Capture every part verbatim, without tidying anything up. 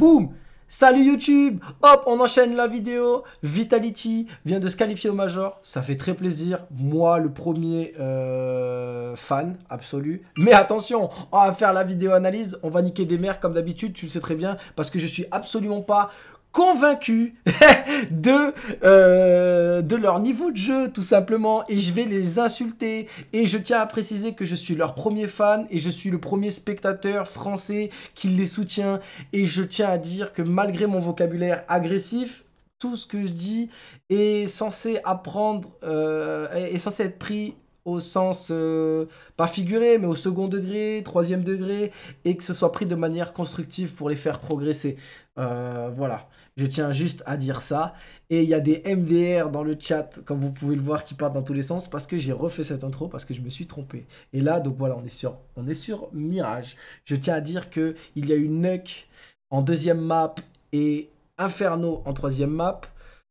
Boum! Salut YouTube! Hop, on enchaîne la vidéo. Vitality vient de se qualifier au Major. Ça fait très plaisir. Moi, le premier euh, fan absolu. Mais attention, on va faire la vidéo analyse. On va niquer des mères comme d'habitude, tu le sais très bien. Parce que je suis absolument pas convaincu de, euh, de leur niveau de jeu tout simplement, et je vais les insulter, et je tiens à préciser que je suis leur premier fan et je suis le premier spectateur français qui les soutient, et je tiens à dire que malgré mon vocabulaire agressif, tout ce que je dis est censé apprendre, euh, est censé être pris au sens, euh, pas figuré, mais au second degré, troisième degré, et que ce soit pris de manière constructive pour les faire progresser. Euh, voilà, je tiens juste à dire ça. Et il y a des M D R dans le chat, comme vous pouvez le voir, qui partent dans tous les sens, parce que j'ai refait cette intro, parce que je me suis trompé. Et là, donc voilà, on est sur, on est sur Mirage. Je tiens à dire qu'il y a eu Nuck en deuxième map, et Inferno en troisième map.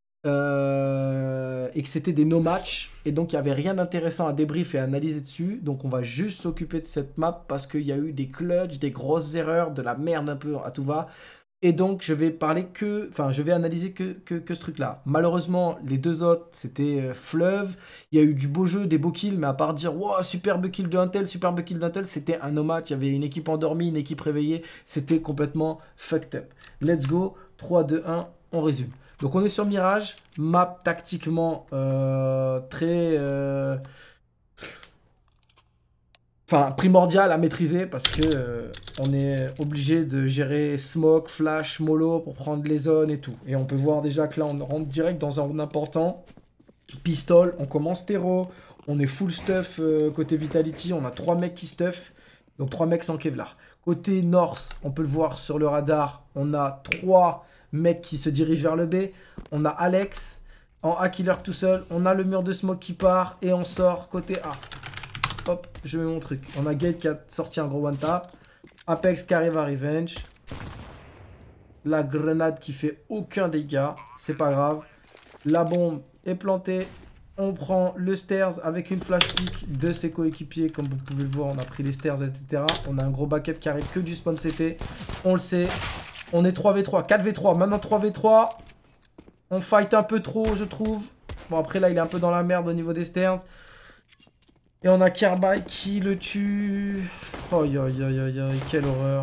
Euh, et que c'était des no-match, et donc il n'y avait rien d'intéressant à débrief et à analyser dessus, donc on va juste s'occuper de cette map parce qu'il y a eu des clutches, des grosses erreurs, de la merde un peu à tout va, et donc je vais parler que, enfin je vais analyser que, que, que ce truc là. Malheureusement les deux autres c'était euh, fleuve, il y a eu du beau jeu, des beaux kills, mais à part dire wow, superbe kill de un tel, superbe kill d'un tel, c'était un no-match, il y avait une équipe endormie, une équipe réveillée, c'était complètement fucked up. Let's go, trois, deux, un, on résume. Donc on est sur Mirage, map tactiquement euh, très... Euh, enfin, primordial à maîtriser parce que euh, on est obligé de gérer smoke, flash, mollo pour prendre les zones et tout. Et on peut voir déjà que là on rentre direct dans un round important. Pistol, on commence terreau, on est full stuff euh, côté Vitality, on a trois mecs qui stuff, donc trois mecs sans Kevlar. Côté North, on peut le voir sur le radar, on a trois mec qui se dirige vers le B. On a Alex en A qui lurk tout seul. On a le mur de smoke qui part et on sort côté A. Hop, je mets mon truc. On a Gate qui a sorti un gros one tap. Apex qui arrive à Revenge. La grenade qui fait aucun dégât. C'est pas grave. La bombe est plantée. On prend le stairs avec une flash pick de ses coéquipiers. Comme vous pouvez le voir, on a pris les stairs, et cetera. On a un gros backup qui arrive que du spawn C T. On le sait. On est trois v trois, quatre v trois, maintenant trois v trois. On fight un peu trop, je trouve. Bon, après, là, il est un peu dans la merde au niveau des stairs. Et on a Kerbal qui le tue. Oh, aïe, aïe, aïe, aïe, aïe, quelle horreur.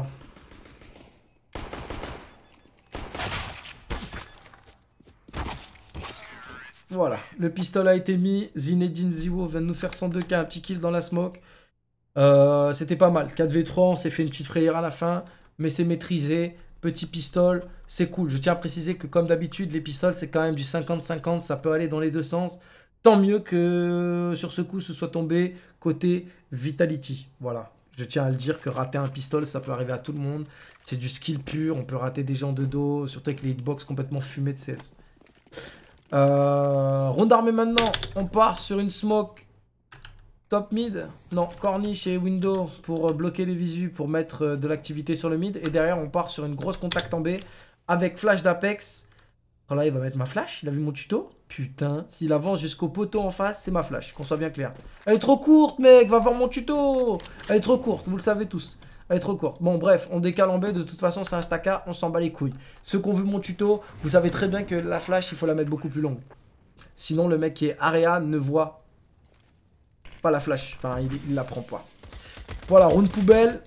Voilà, le pistolet a été mis. Zinedine Ziwo vient de nous faire son deux K, un petit kill dans la smoke. Euh, C'était pas mal. quatre v trois, on s'est fait une petite frayeur à la fin. Mais c'est maîtrisé. Petit pistol, c'est cool. Je tiens à préciser que comme d'habitude, les pistoles, c'est quand même du cinquante cinquante. Ça peut aller dans les deux sens. Tant mieux que sur ce coup, ce soit tombé côté Vitality. Voilà. Je tiens à le dire que rater un pistol, ça peut arriver à tout le monde. C'est du skill pur. On peut rater des gens de dos. Surtout avec les hitbox complètement fumés de C S. Euh, ronde armée maintenant. On part sur une smoke. Top mid, non, corniche et window pour bloquer les visus, pour mettre de l'activité sur le mid. Et derrière, on part sur une grosse contact en B avec flash d'Apex. Alors là, il va mettre ma flash. Il a vu mon tuto. Putain, s'il avance jusqu'au poteau en face, c'est ma flash, qu'on soit bien clair. Elle est trop courte, mec, va voir mon tuto. Elle est trop courte, vous le savez tous. Elle est trop courte. Bon, bref, on décale en B. De toute façon, c'est un stack A, on s'en bat les couilles. Ceux qui ont vu mon tuto, vous savez très bien que la flash, il faut la mettre beaucoup plus longue. Sinon, le mec qui est area ne voit pas la flash, enfin il, il la prend pas. Voilà, round poubelle.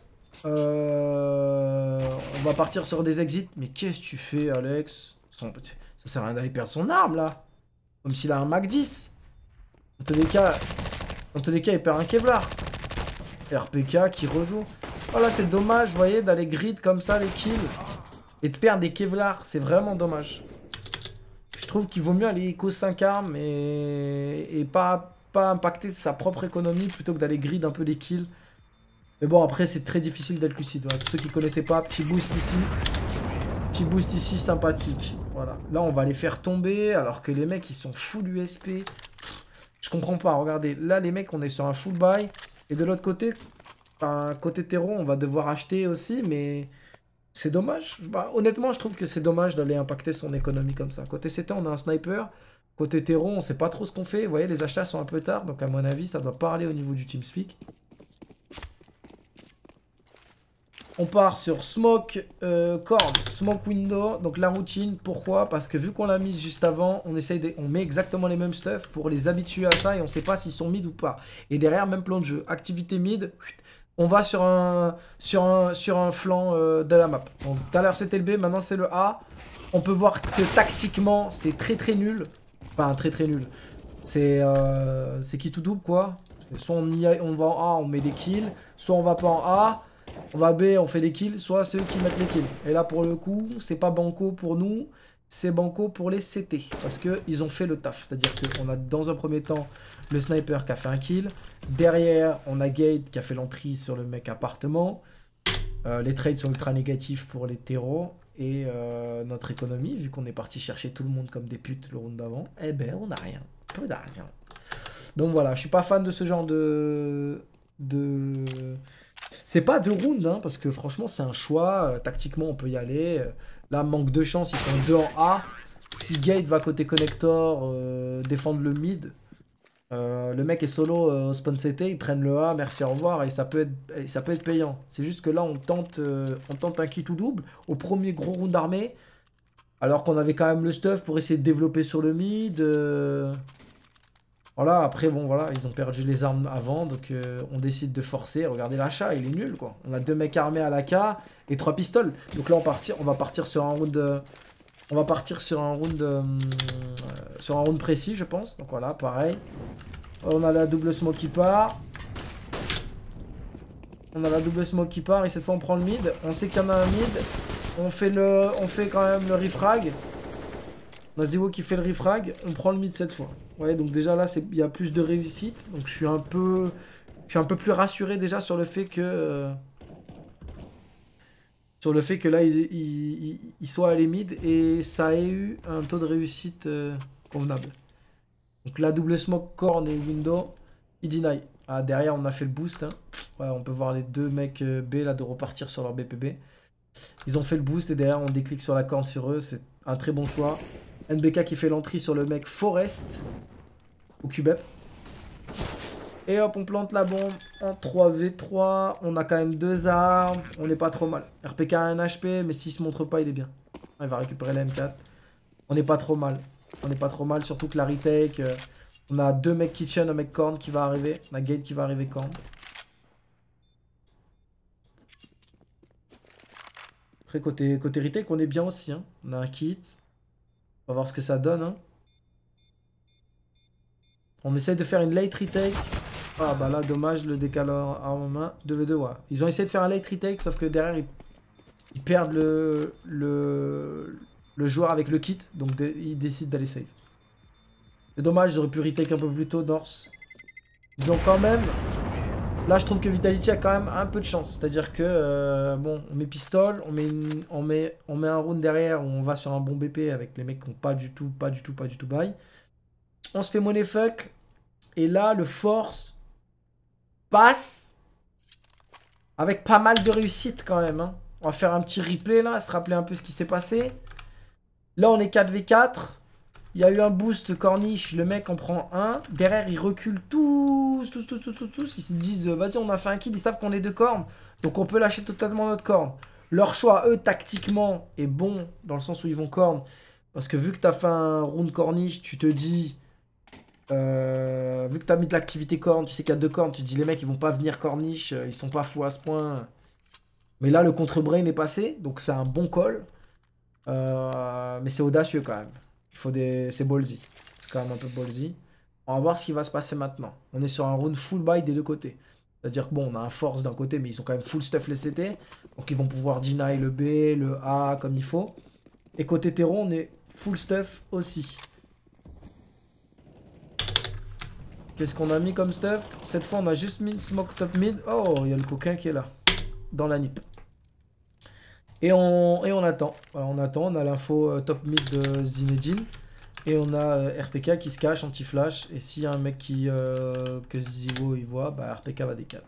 Euh, on va partir sur des exits. Mais qu'est-ce que tu fais, Alex? Son, ça sert à rien d'aller perdre son arme là. Comme s'il a un Mac dix. Dans tous les cas, dans tous les cas, il perd un Kevlar. R P K qui rejoue. Voilà, c'est dommage, vous voyez, d'aller grid comme ça les kills et de perdre des Kevlar. C'est vraiment dommage. Je trouve qu'il vaut mieux aller éco cinq armes et, et pas. pas impacter sa propre économie plutôt que d'aller grid un peu les kills. Mais bon, après, c'est très difficile d'être lucide. Voilà. Pour ceux qui ne connaissaient pas, petit boost ici. Petit boost ici, sympathique. Voilà. Là, on va les faire tomber alors que les mecs, ils sont full U S P. Je comprends pas. Regardez, là, les mecs, on est sur un full buy. Et de l'autre côté, enfin, côté terreau, on va devoir acheter aussi, mais c'est dommage. Bah, honnêtement, je trouve que c'est dommage d'aller impacter son économie comme ça. Côté C T, on a un sniper. Côté terreau, on sait pas trop ce qu'on fait. Vous voyez, les achats sont un peu tard. Donc, à mon avis, ça doit pas aller au niveau du TeamSpeak. On part sur smoke, euh, corn, smoke window. Donc la routine, pourquoi? Parce que vu qu'on l'a mise juste avant, on essaye de, on met exactement les mêmes stuff pour les habituer à ça et on sait pas s'ils sont mid ou pas. Et derrière, même plan de jeu, activité mid, on va sur un, sur un, sur un flanc euh, de la map. Donc tout à l'heure c'était le B, maintenant c'est le A. On peut voir que tactiquement c'est très très nul. Enfin très très nul. C'est euh, c'est qui tout double quoi. Soit on, y a, on va en A, on met des kills. Soit on va pas en A. On va B, on fait des kills, soit c'est eux qui mettent les kills. Et là, pour le coup, c'est pas banco pour nous, c'est banco pour les C T. Parce qu'ils ont fait le taf. C'est-à-dire qu'on a dans un premier temps le sniper qui a fait un kill. Derrière, on a Gate qui a fait l'entrée sur le mec appartement. Euh, les trades sont ultra négatifs pour les terreaux. Et euh, notre économie, vu qu'on est parti chercher tout le monde comme des putes le round d'avant, eh ben on n'a rien. Peu d'argent. Donc voilà, je suis pas fan de ce genre de... de... C'est pas deux rounds, hein, parce que franchement, c'est un choix. Euh, tactiquement, on peut y aller. Euh, là, manque de chance, ils sont deux en A. Si Gate va côté connector, euh, défendre le mid, euh, le mec est solo euh, au spawn C T, ils prennent le A, merci, au revoir, et ça peut être, et ça peut être payant. C'est juste que là, on tente, euh, on tente un kit ou double au premier gros round d'armée, alors qu'on avait quand même le stuff pour essayer de développer sur le mid. Euh... Voilà, après, bon, voilà, ils ont perdu les armes avant, donc euh, on décide de forcer. Regardez l'achat, il est nul, quoi. On a deux mecs armés à l'A K et trois pistoles. Donc là, on, partir, on va partir sur un round... Euh, on va partir sur un round... Euh, sur un round précis, je pense. Donc voilà, pareil. On a la double smoke qui part. On a la double smoke qui part, et cette fois, on prend le mid. On sait qu'il y en a un mid. On fait, le, on fait quand même le refrag. On a Zero qui fait le refrag. On prend le mid cette fois. Ouais, donc déjà là, il y a plus de réussite. Donc je suis un peu, je suis un peu plus rassuré déjà sur le fait que, euh, sur le fait que là, il, il, il, il soit allé mid et ça ait eu un taux de réussite euh, convenable. Donc la double smoke corn et window, il deny. Ah, derrière, on a fait le boost. Hein. Ouais, on peut voir les deux mecs B là de repartir sur leur B P B. Ils ont fait le boost et derrière, on déclic sur la corne sur eux. C'est un très bon choix. N B K qui fait l'entrée sur le mec Forest au Cubep. Et hop, on plante la bombe en trois v trois. On a quand même deux armes. On n'est pas trop mal. R P K a un H P, mais s'il se montre pas, il est bien. Il va récupérer la M quatre. On n'est pas trop mal. On n'est pas trop mal, surtout que la retake. Euh, on a deux mecs kitchen, un mec corn qui va arriver. On a Gate qui va arriver corn. Après, côté, côté retake, on est bien aussi. Hein. On a un kit. On va voir ce que ça donne. Hein. On essaie de faire une late retake. Ah bah là, dommage, le décalage en main. deux v deux, ouais. Ils ont essayé de faire un late retake, sauf que derrière, ils, ils perdent le, le, le joueur avec le kit. Donc de, ils décident d'aller save. C'est dommage, ils auraient pu retake un peu plus tôt, North. Ils ont quand même... Là, je trouve que Vitality a quand même un peu de chance. C'est-à-dire que, euh, bon, on met pistole, on met, une, on, met, on met un round derrière où on va sur un bon B P avec les mecs qui n'ont pas du tout, pas du tout, pas du tout bail. On se fait money fuck. Et là, le force passe avec pas mal de réussite quand même. Hein. On va faire un petit replay là, se rappeler un peu ce qui s'est passé. Là, on est quatre v quatre. Il y a eu un boost corniche, le mec en prend un. Derrière, ils reculent tous, tous, tous, tous, tous, tous. Ils se disent, vas-y, on a fait un kill. Ils savent qu'on est deux cornes. Donc, on peut lâcher totalement notre corne. Leur choix, eux, tactiquement, est bon dans le sens où ils vont corne. Parce que vu que tu as fait un round corniche, tu te dis... Euh, vu que tu as mis de l'activité corne, tu sais qu'il y a deux cornes, tu te dis, les mecs, ils vont pas venir corniche. Ils sont pas fous à ce point. Mais là, le contre-brain est passé. Donc, c'est un bon call. Euh, mais c'est audacieux quand même. Il faut des... C'est ballsy. C'est quand même un peu ballsy. On va voir ce qui va se passer maintenant. On est sur un round full buy des deux côtés. C'est-à-dire que bon, on a un force d'un côté, mais ils ont quand même full stuff les C T. Donc ils vont pouvoir deny le B, le A comme il faut. Et côté terreau, on est full stuff aussi. Qu'est-ce qu'on a mis comme stuff? Cette fois, on a juste mis smoke top mid. Oh, il y a le coquin qui est là. Dans la nip. Et on, et on attend. Alors on attend, on a l'info euh, top mid de Zinedine. Et on a euh, R P K qui se cache anti-flash. Et s'il y a un mec qui euh, que Zivo il voit, bah R P K va décaler.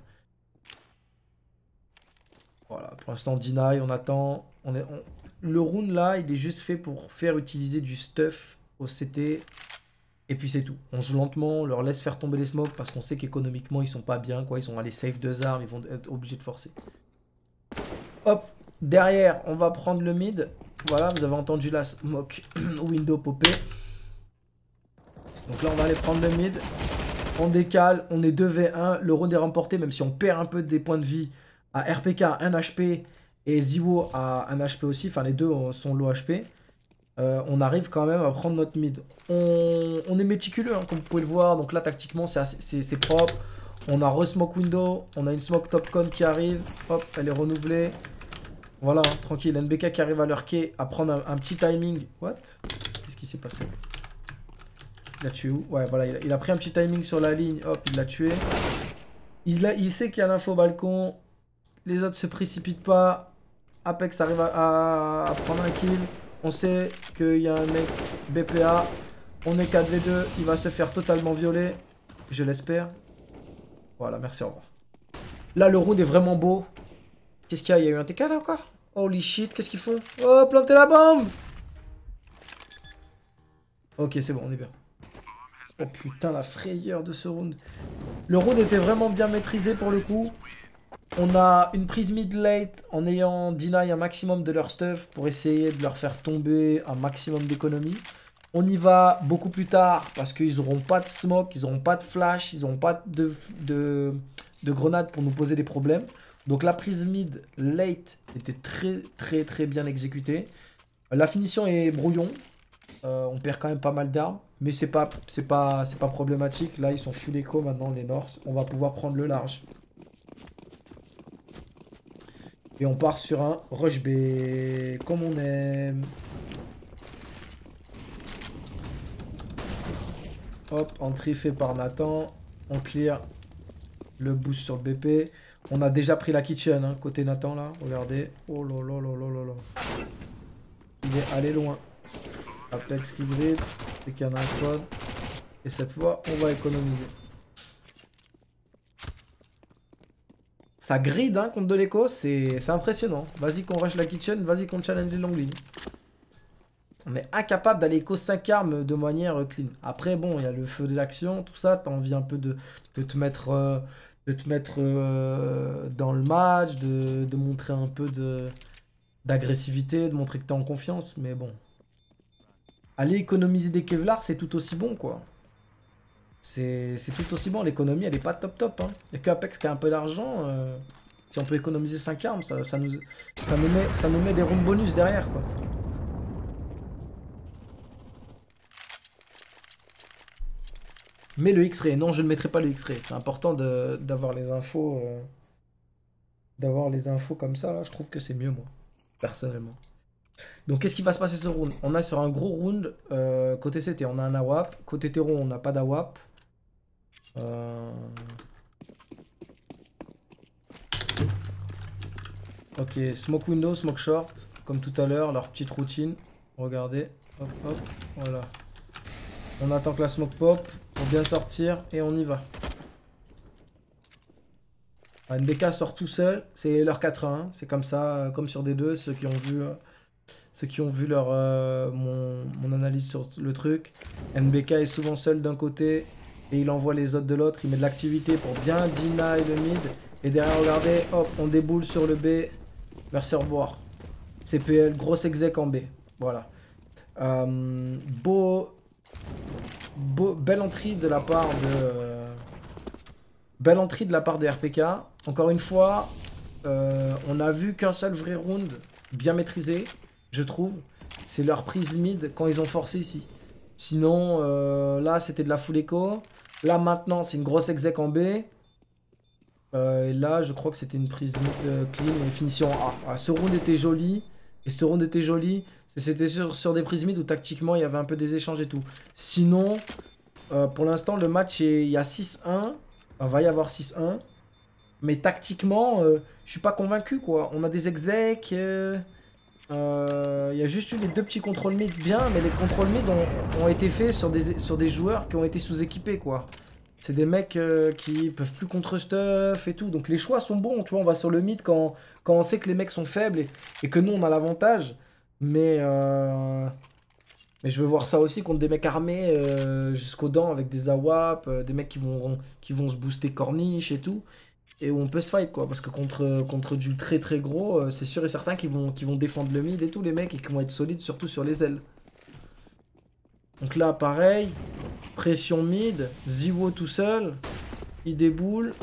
Voilà, pour l'instant deny, on attend. On est, on... Le round là, il est juste fait pour faire utiliser du stuff au C T. Et puis c'est tout. On joue lentement, on leur laisse faire tomber les smokes parce qu'on sait qu'économiquement ils sont pas bien. Quoi. Ils sont allés save deux armes, ils vont être obligés de forcer. Hop, derrière, on va prendre le mid. Voilà, vous avez entendu la smoke window popper. Donc là, on va aller prendre le mid. On décale, on est deux v un. Le round est remporté, même si on perd un peu des points de vie. À R P K, un H P. Et Ziwo a un H P aussi. Enfin, les deux sont low H P. Euh, on arrive quand même à prendre notre mid. On, on est méticuleux, hein, comme vous pouvez le voir. Donc là, tactiquement, c'est propre. On a re-smoke window. On a une smoke top con qui arrive. Hop, elle est renouvelée. Voilà, hein, tranquille. N B K qui arrive à lurker, à prendre un, un petit timing. What? Qu'est-ce qui s'est passé? Il a tué où? Ouais, voilà, il a, il a pris un petit timing sur la ligne. Hop, il l'a tué. Il, a, il sait qu'il y a l'info balcon. Les autres se précipitent pas. Apex arrive à, à, à prendre un kill. On sait qu'il y a un mec B P A. On est quatre v deux. Il va se faire totalement violer. Je l'espère. Voilà, merci, au revoir. Là, le round est vraiment beau. Qu'est-ce qu'il y a? Il y a eu un T K là encore? Holy shit, qu'est-ce qu'ils font? Oh, planter la bombe! Ok, c'est bon, on est bien. Oh putain, la frayeur de ce round. Le round était vraiment bien maîtrisé pour le coup. On a une prise mid late en ayant deny un maximum de leur stuff pour essayer de leur faire tomber un maximum d'économie. On y va beaucoup plus tard parce qu'ils n'auront pas de smoke, ils n'auront pas de flash, ils n'auront pas de, de, de grenades pour nous poser des problèmes. Donc la prise mid late était très très très bien exécutée. La finition est brouillon. Euh, on perd quand même pas mal d'armes. Mais c'est pas, c'est pas, c'est pas problématique. Là, ils sont full écho maintenant, les North. On va pouvoir prendre le large. Et on part sur un rush B. Comme on aime. Hop, entrée fait par Nathan. On clear le boost sur le B P. On a déjà pris la kitchen, hein, côté Nathan, là. Regardez. Oh là là là là là là. Il est allé loin. Apex qui grid. Et qu'il y en a un squad. Et cette fois, on va économiser. Ça grid hein, contre de l'écho, c'est impressionnant. Vas-y qu'on rush la kitchen, vas-y qu'on challenge les longues lignes. On est incapable d'aller écho cinq armes de manière clean. Après, bon, il y a le feu de l'action, tout ça. T'as envie un peu de, de te mettre, euh, de te mettre euh, dans le match, de, de montrer un peu d'agressivité, de, de montrer que t'es en confiance. Mais bon. Aller économiser des Kevlar, c'est tout aussi bon, quoi. C'est tout aussi bon. L'économie, elle est pas top top. Hein. Il n'y a que Apex qui a un peu d'argent. Euh, si on peut économiser cinq armes, ça, ça, nous, ça, nous met, ça nous met des rounds bonus derrière, quoi. Mais le X-Ray, non, je ne mettrai pas le X-Ray. C'est important d'avoir les infos. Euh, d'avoir les infos comme ça, là. Je trouve que c'est mieux, moi. Personnellement. Donc, qu'est-ce qui va se passer ce round? On a sur un gros round. Euh, côté C T, on a un A W A P. Côté Terreau, on n'a pas d'A W A P. Euh... Ok, smoke window, smoke short. Comme tout à l'heure, leur petite routine. Regardez. Hop, hop, voilà. On attend que la smoke pop pour bien sortir et on y va. N B K sort tout seul, c'est leur quatre un, c'est comme ça, comme sur D deux, ceux qui ont vu, euh, ceux qui ont vu leur, euh, mon, mon analyse sur le truc. N B K est souvent seul d'un côté et il envoie les autres de l'autre, il met de l'activité pour bien deny le mid. Et derrière, regardez, hop, on déboule sur le B. Merci, au revoir. C P L, grosse exec en B, voilà. Euh, beau... Beau, belle entrée de la part de euh, belle entrée de la part de R P K. Encore une fois, euh, on a vu qu'un seul vrai round bien maîtrisé, je trouve. C'est leur prise mid quand ils ont forcé ici. Sinon, euh, là c'était de la full écho. Là maintenant, c'est une grosse exec en B. Euh, et là, je crois que c'était une prise mid euh, clean et finition en A. Ah, ce round était joli. Et ce round était joli. C'était sur, sur des prises mid où tactiquement il y avait un peu des échanges et tout. Sinon, euh, pour l'instant, le match, est, il y a six un. Il va y avoir six un. Mais tactiquement, euh, je suis pas convaincu, quoi. On a des execs. Euh, euh, il y a juste eu les deux petits contrôles mid bien. Mais les contrôles mid ont, ont été faits sur des, sur des joueurs qui ont été sous-équipés, quoi. C'est des mecs euh, qui peuvent plus contre stuff et tout. Donc les choix sont bons. Tu vois, on va sur le mid quand, quand on sait que les mecs sont faibles et, et que nous, on a l'avantage. Mais, euh, mais je veux voir ça aussi contre des mecs armés euh, jusqu'aux dents avec des A W A P, euh, des mecs qui vont, qui vont se booster corniche et tout. et où on peut se fight quoi, parce que contre, contre du très très gros, euh, c'est sûr et certain qu'ils vont, qu'ils vont défendre le mid et tout les mecs, et qu'ils vont être solides surtout sur les ailes. Donc là pareil, pression mid, Ziwo tout seul, il déboule.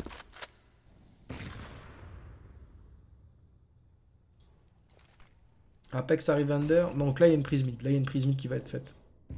Apex arrive under, donc là il y a une prise mid, là il y a une prise mid qui va être faite.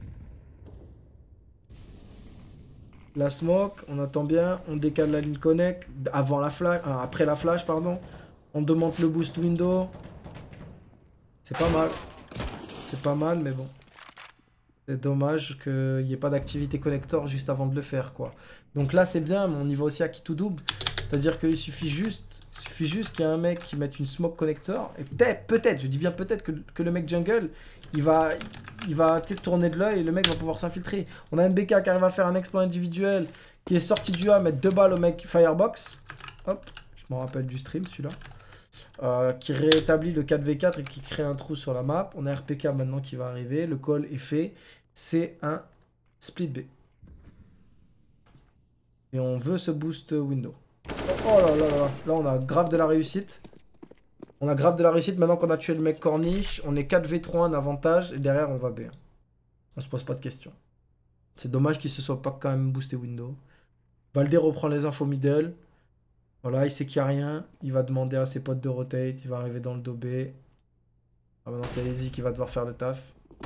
La smoke, on attend bien, on décale la ligne connect avant la flash, euh, après la flash pardon. On demande le boost window. C'est pas mal. C'est pas mal mais bon. C'est dommage qu'il n'y ait pas d'activité connector juste avant de le faire quoi. Donc là c'est bien mais on y va aussi à qui tout double. C'est-à-dire qu'il suffit juste, suffit juste qu'il y ait un mec qui mette une smoke connector. Et peut-être, peut-être, je dis bien peut-être que, que le mec jungle, il va, il va tourner de l'œil et le mec va pouvoir s'infiltrer. On a N B K qui arrive à faire un exploit individuel, qui est sorti du A, mettre deux balles au mec Firebox. Hop, je m'en rappelle du stream celui-là. Euh, qui rétablit le quatre v quatre et qui crée un trou sur la map. On a R P K maintenant qui va arriver. Le call est fait. C'est un split B. Et on veut ce boost window. Oh là là là, là on a grave de la réussite. On a grave de la réussite maintenant qu'on a tué le mec corniche. On est quatre v trois, un avantage. Et derrière on va B. On se pose pas de questions. C'est dommage qu'il se soit pas quand même boosté window. Valdé reprend les infos middle. Voilà, il sait qu'il n'y a rien. Il va demander à ses potes de rotate. Il va arriver dans le dos B. Ah maintenant c'est Lazy qui va devoir faire le taf.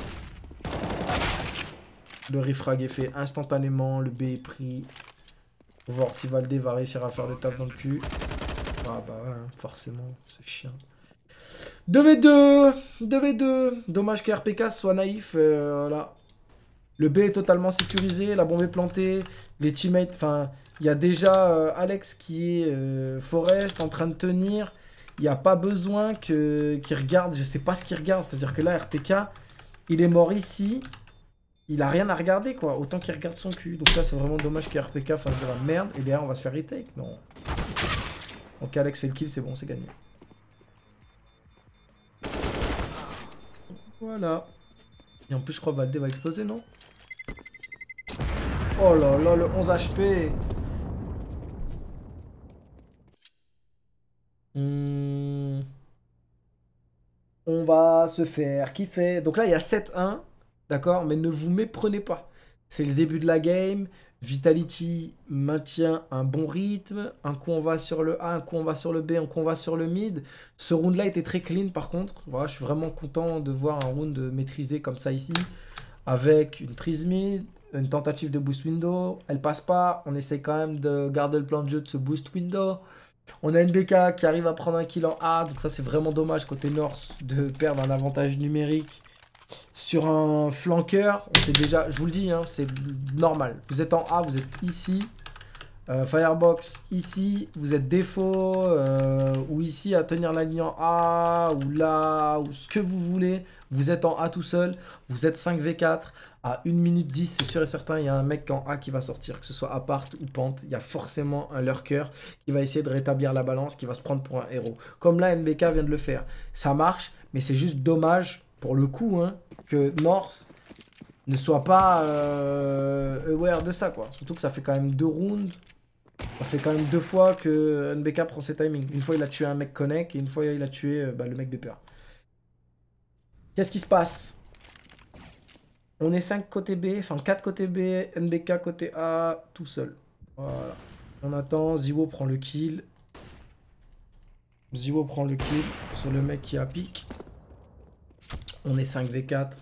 Le refrag est fait instantanément. Le B est pris. Faut voir si Valdé va réussir à faire le taf dans le cul. Ah bah ouais, forcément, c'est chiant. deux v deux deux v deux. Dommage que R P K soit naïf. Euh, voilà. Le B est totalement sécurisé. La bombe est plantée. Les teammates, enfin, il y a déjà euh, Alex qui est euh, Forest en train de tenir. Il n'y a pas besoin que qu'il regarde. Je sais pas ce qu'il regarde. C'est-à-dire que là, R P K, il est mort ici. Il a rien à regarder quoi. Autant qu'il regarde son cul. Donc là, c'est vraiment dommage que R P K fasse de la merde. Et derrière, on va se faire retake. Non. Donc Alex fait le kill, c'est bon, c'est gagné. Voilà. Et en plus, je crois que Valdé va exploser, non? Oh là là, le onze H P. Hmm. On va se faire kiffer. Donc là, il y a sept un. D'accord? Mais ne vous méprenez pas. C'est le début de la game. Vitality maintient un bon rythme. Un coup on va sur le A, un coup on va sur le B, un coup on va sur le mid. Ce round là était très clean par contre. Voilà, je suis vraiment content de voir un round maîtrisé comme ça ici. Avec une prise mid, une tentative de boost window. Elle passe pas. On essaie quand même de garder le plan de jeu de ce boost window. On a N B K qui arrive à prendre un kill en A. Donc ça c'est vraiment dommage côté North de perdre un avantage numérique. Sur un flanqueur, on sait déjà, je vous le dis, hein, c'est normal. Vous êtes en A, vous êtes ici. Euh, Firebox, ici. Vous êtes défaut. Euh, ou ici à tenir la ligne en A. Ou là. Ou ce que vous voulez. Vous êtes en A tout seul. Vous êtes cinq v quatre. À une minute dix, c'est sûr et certain, il y a un mec en A qui va sortir. Que ce soit appart ou pente. Il y a forcément un lurker qui va essayer de rétablir la balance. Qui va se prendre pour un héros. Comme là, N B K vient de le faire. Ça marche. Mais c'est juste dommage. Pour le coup, hein, que North ne soit pas euh, aware de ça, quoi. Surtout que ça fait quand même deux rounds. Ça fait quand même deux fois que N B K prend ses timings. Une fois, il a tué un mec connect et une fois, il a tué euh, bah, le mec B P A. Qu'est-ce qui se passe? On est cinq côté B, enfin quatre côté B, N B K côté A, tout seul. Voilà. On attend, Ziwo prend le kill. Ziwo prend le kill sur le mec qui a pique. On est cinq v quatre.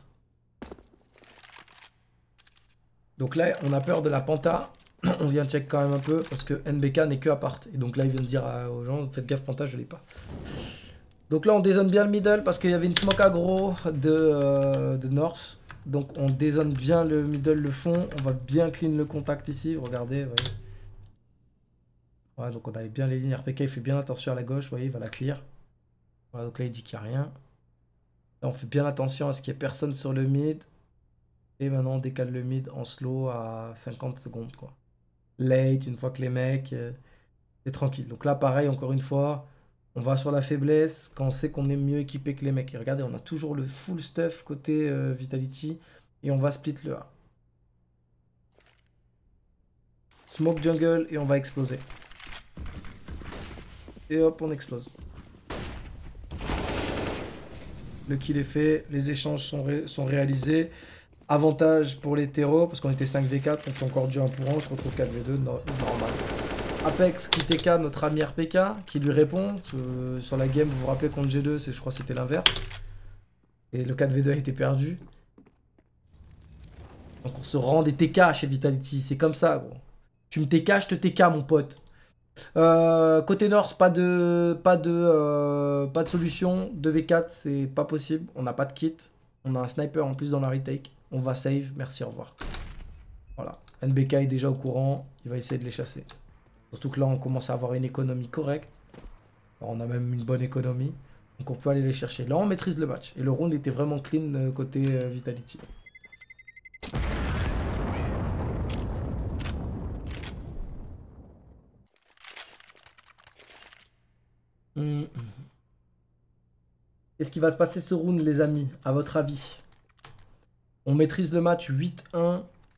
Donc là, on a peur de la Panta. On vient check quand même un peu parce que N B K n'est que appart. Et donc là, il vient de dire aux gens, faites gaffe, Panta, je l'ai pas. Donc là, on dézone bien le middle parce qu'il y avait une smoke aggro de, euh, de North. Donc on dézone bien le middle, le fond. On va bien clean le contact ici. Regardez, vous voyez. Voilà, donc on avait bien les lignes. R P K, il fait bien attention à la gauche. Vous voyez, il va la clear. Voilà, donc là, il dit qu'il n'y a rien. Là, on fait bien attention à ce qu'il n'y ait personne sur le mid. Et maintenant, on décale le mid en slow à cinquante secondes, quoi. Late, une fois que les mecs... Euh, c'est tranquille. Donc là, pareil, encore une fois, on va sur la faiblesse quand on sait qu'on est mieux équipé que les mecs. Et regardez, on a toujours le full stuff côté euh, Vitality. Et on va split le A. Smoke jungle et on va exploser. Et hop, on explose. Le kill est fait, les échanges sont, ré sont réalisés. Avantage pour les terreaux, parce qu'on était cinq v quatre, on fait encore du un pour un, on se retrouve quatre v deux, no normal. Apex qui T K notre ami R P K, qui lui répond. Euh, sur la game, vous vous rappelez contre G deux, je crois que c'était l'inverse. Et le quatre v deux a été perdu. Donc on se rend des T K chez Vitality, c'est comme ça gros. Tu me T K, je te T K mon pote. Euh, côté North, pas de, pas de, euh, pas de solution. deux v quatre, c'est pas possible. On n'a pas de kit. On a un sniper en plus dans la retake. On va save. Merci, au revoir. Voilà. N B K est déjà au courant. Il va essayer de les chasser. Surtout que là, on commence à avoir une économie correcte. Alors, on a même une bonne économie. Donc, on peut aller les chercher. Là, on maîtrise le match. Et le round était vraiment clean euh, côté euh, Vitality. Mmh. Qu'est-ce qui va se passer ce round, les amis, à votre avis? On maîtrise le match huit un.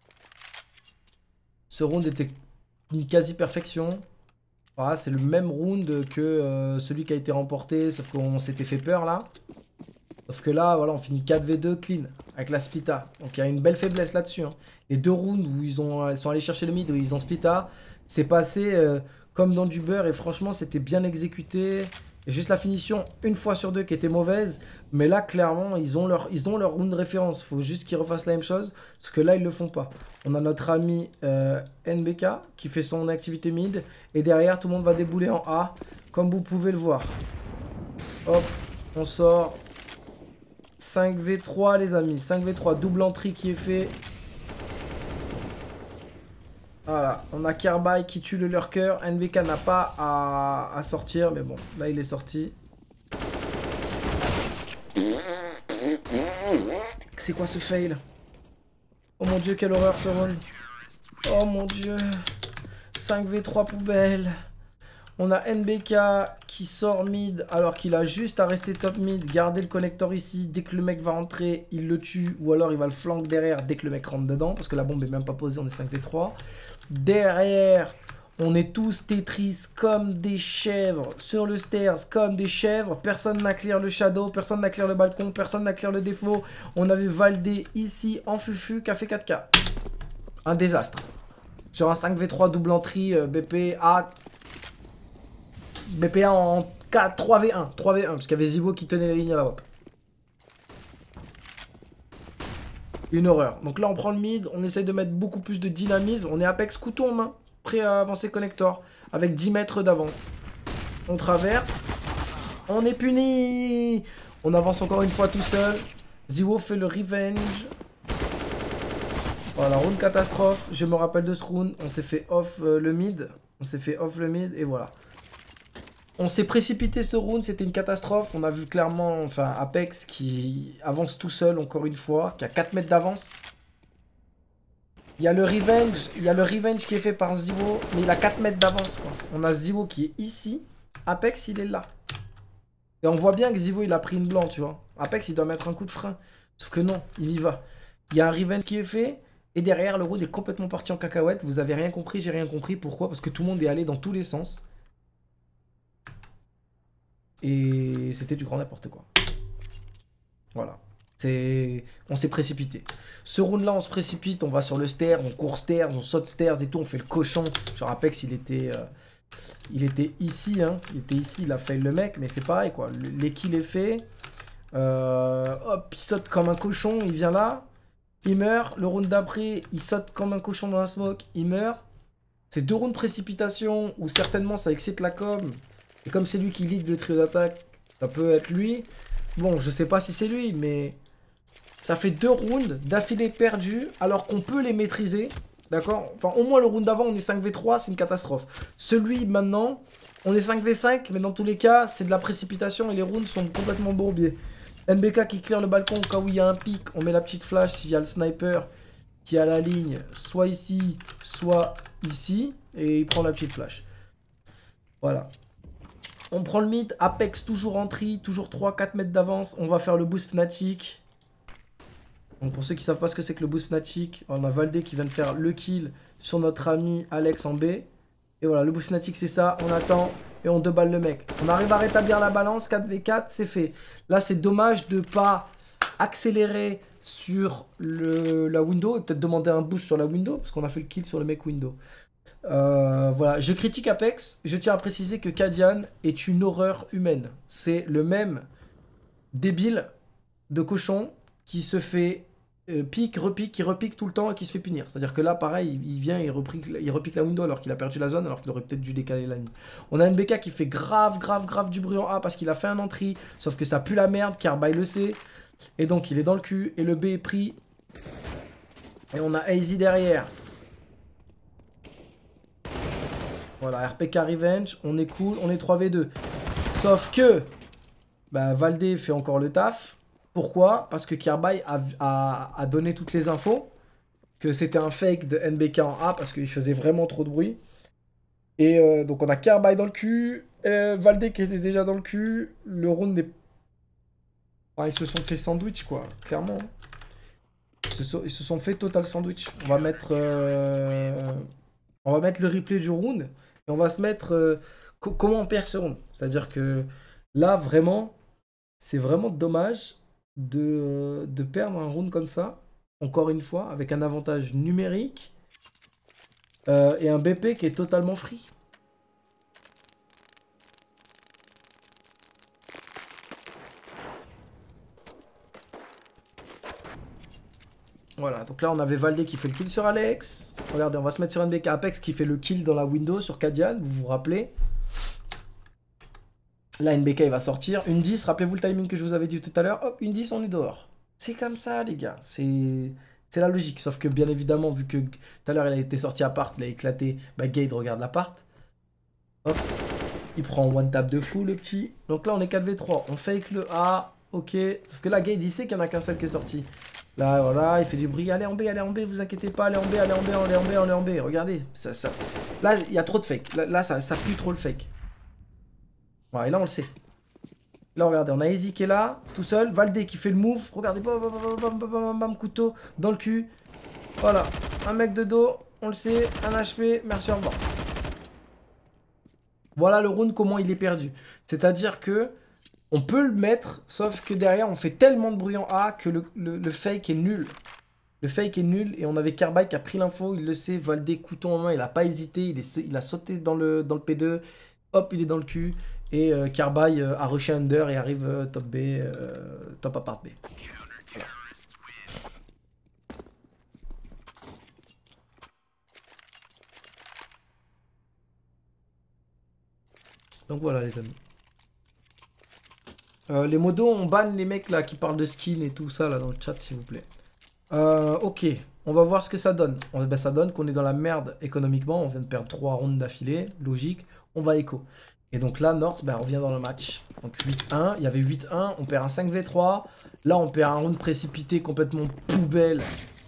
Ce round était une quasi-perfection. Voilà, c'est le même round que euh, celui qui a été remporté, sauf qu'on s'était fait peur là. Sauf que là, voilà, on finit quatre v deux clean avec la splita. Donc il y a une belle faiblesse là-dessus. Hein. Les deux rounds où ils, ont, ils sont allés chercher le mid, où ils ont splita, c'est passé euh, comme dans du beurre et franchement, c'était bien exécuté. Et juste la finition, une fois sur deux, qui était mauvaise. Mais là, clairement, ils ont leur, ils ont leur round de référence. Il faut juste qu'ils refassent la même chose. Parce que là, ils ne le font pas. On a notre ami euh, N B K qui fait son activité mid. Et derrière, tout le monde va débouler en A. Comme vous pouvez le voir. Hop, on sort. cinq v trois, les amis. cinq v trois, double entry qui est fait. Voilà, on a Kerbay qui tue le lurker. N B K n'a pas à, à sortir, mais bon, là il est sorti. C'est quoi ce fail? Oh mon dieu, quelle horreur ce run. Oh mon dieu. cinq v trois poubelle. On a N B K qui sort mid alors qu'il a juste à rester top mid, garder le connecteur ici. Dès que le mec va rentrer, il le tue ou alors il va le flank derrière dès que le mec rentre dedans parce que la bombe est même pas posée, on est cinq v trois. Derrière, on est tous Tetris comme des chèvres sur le stairs comme des chèvres. Personne n'a clear le shadow, personne n'a clear le balcon, personne n'a clear le défaut. On avait Valdé ici en fufu qui a fait quatre K. Un désastre. Sur un cinq v trois double entry, euh, B P A... B P A en quatre, trois v un. trois v un, parce qu'il y avait Zibo qui tenait la ligne à la W A P. Une horreur. Donc là, on prend le mid, on essaye de mettre beaucoup plus de dynamisme. On est Apex couteau en main, prêt à avancer connector, avec dix mètres d'avance. On traverse. On est puni. On avance encore une fois tout seul. Zibo fait le revenge. Voilà, round catastrophe. Je me rappelle de ce round. On s'est fait off euh, le mid. On s'est fait off le mid et voilà. On s'est précipité ce round, c'était une catastrophe. On a vu clairement, enfin, Apex qui avance tout seul, encore une fois, qui a quatre mètres d'avance. Il y a le revenge, il y a le revenge qui est fait par Zibo, mais il a quatre mètres d'avance, quoi. On a Zibo qui est ici, Apex, il est là. Et on voit bien que Zibo, il a pris une blanc, tu vois. Apex, il doit mettre un coup de frein. Sauf que non, il y va. Il y a un revenge qui est fait, et derrière, le round est complètement parti en cacahuète. Vous avez rien compris, j'ai rien compris. Pourquoi? Parce que tout le monde est allé dans tous les sens. Et c'était du grand n'importe quoi. Voilà. On s'est précipité. Ce round là on se précipite, on va sur le stairs, on court stairs, on saute stairs et tout, on fait le cochon. Genre Apex il était euh, il était ici, hein. Il était ici, il a fail le mec, mais c'est pareil quoi. Les kills est fait. Euh, hop, il saute comme un cochon, il vient là, il meurt. Le round d'après, il saute comme un cochon dans la smoke, il meurt. C'est deux rounds de précipitation où certainement ça excite la com. Et comme c'est lui qui lead le trio d'attaque, ça peut être lui. Bon, je sais pas si c'est lui, mais ça fait deux rounds d'affilée perdus alors qu'on peut les maîtriser. D'accord? Enfin, au moins le round d'avant, on est cinq v trois, c'est une catastrophe. Celui maintenant, on est cinq v cinq, mais dans tous les cas, c'est de la précipitation et les rounds sont complètement bourbiers. N B K qui clear le balcon au cas où il y a un pic, on met la petite flash s'il y a le sniper qui a la ligne, soit ici, soit ici, et il prend la petite flash. Voilà. On prend le mid, Apex toujours en tri, toujours trois quatre mètres d'avance. On va faire le boost Fnatic. Donc pour ceux qui ne savent pas ce que c'est que le boost Fnatic, on a Valdé qui vient de faire le kill sur notre ami Alex en B. Et voilà, le boost Fnatic c'est ça, on attend. et on deux balle le mec. On arrive à rétablir la balance, quatre v quatre, c'est fait. Là, c'est dommage de pas accélérer sur le, la window et peut-être demander un boost sur la window parce qu'on a fait le kill sur le mec window. Euh, voilà, je critique Apex. Je tiens à préciser que Kadian est une horreur humaine. C'est le même débile de cochon qui se fait euh, pique, repique, qui repique tout le temps et qui se fait punir. C'est-à-dire que là, pareil, il, il vient, il repique, il repique la window alors qu'il a perdu la zone, alors qu'il aurait peut-être dû décaler la ligne. On a N B K qui fait grave, grave, grave du bruit en A parce qu'il a fait un entry, sauf que ça pue la merde, Carby le sait. Et donc il est dans le cul et le B est pris. Et on a A Z derrière. Voilà, R P K Revenge, on est cool, on est trois v deux. Sauf que bah, Valdé fait encore le taf. Pourquoi? Parce que Kirby a, a, a donné toutes les infos. Que c'était un fake de N B K en A parce qu'il faisait vraiment trop de bruit. Et euh, donc on a Kirby dans le cul. Euh, Valdé qui était déjà dans le cul. Le round est... Enfin, ils se sont fait sandwich quoi, clairement. Ils se sont, ils se sont fait total sandwich. On va mettre... Euh... On va mettre le replay du round. Et on va se mettre... Euh... Comment on perd ce round? C'est-à-dire que là, vraiment, c'est vraiment dommage de, de perdre un round comme ça. Encore une fois, avec un avantage numérique. Euh, et un B P qui est totalement free. Voilà, donc là on avait Valdé qui fait le kill sur Alex. Regardez, on va se mettre sur N B K Apex qui fait le kill dans la window sur Kadian, vous vous rappelez. Là N B K il va sortir, une dix, rappelez-vous le timing que je vous avais dit tout à l'heure. Hop, une dix, on est dehors. C'est comme ça les gars, c'est la logique. Sauf que bien évidemment, vu que tout à l'heure il a été sorti à part, il a éclaté, bah Gade regarde l'appart. Hop, il prend one tap de fou le petit. Donc là on est quatre v trois, on fake le A, ok. Sauf que là Gade il sait qu'il n'y en a qu'un seul qui est sorti. Là, voilà, il fait du bruit. Allez en B, allez en B, vous inquiétez pas. Allez en B, allez en B, allez en B, allez en B. Regardez, ça, ça... là, il y a trop de fake. Là, là ça, ça pue trop le fake. Voilà, et là, on le sait. Là, regardez, on a Easy qui est là, tout seul. Valdé qui fait le move. Regardez, bam, bam, bam, bam, bam, bam, bam, couteau dans le cul. Voilà, un mec de dos, on le sait. Un H P, merci, au revoir. Voilà le round, comment il est perdu. C'est-à-dire que on peut le mettre, sauf que derrière, on fait tellement de bruit en A que le, le, le fake est nul. Le fake est nul et on avait Carby qui a pris l'info, il le sait, Valdé, couteau en main, il a pas hésité, il, est, il a sauté dans le, dans le P deux, hop, il est dans le cul. Et euh, Carby euh, a rushé under et arrive euh, top B, euh, top apart B. Voilà. Donc voilà les amis. Euh, les modos, on banne les mecs là qui parlent de skin et tout ça là dans le chat s'il vous plaît. Euh, ok, on va voir ce que ça donne. On, ben, ça donne qu'on est dans la merde économiquement. On vient de perdre trois rounds d'affilée, logique. On va écho. Et donc là, North ben, revient dans le match. Donc huit un, il y avait huit un, on perd un cinq v trois. Là, on perd un round précipité complètement poubelle.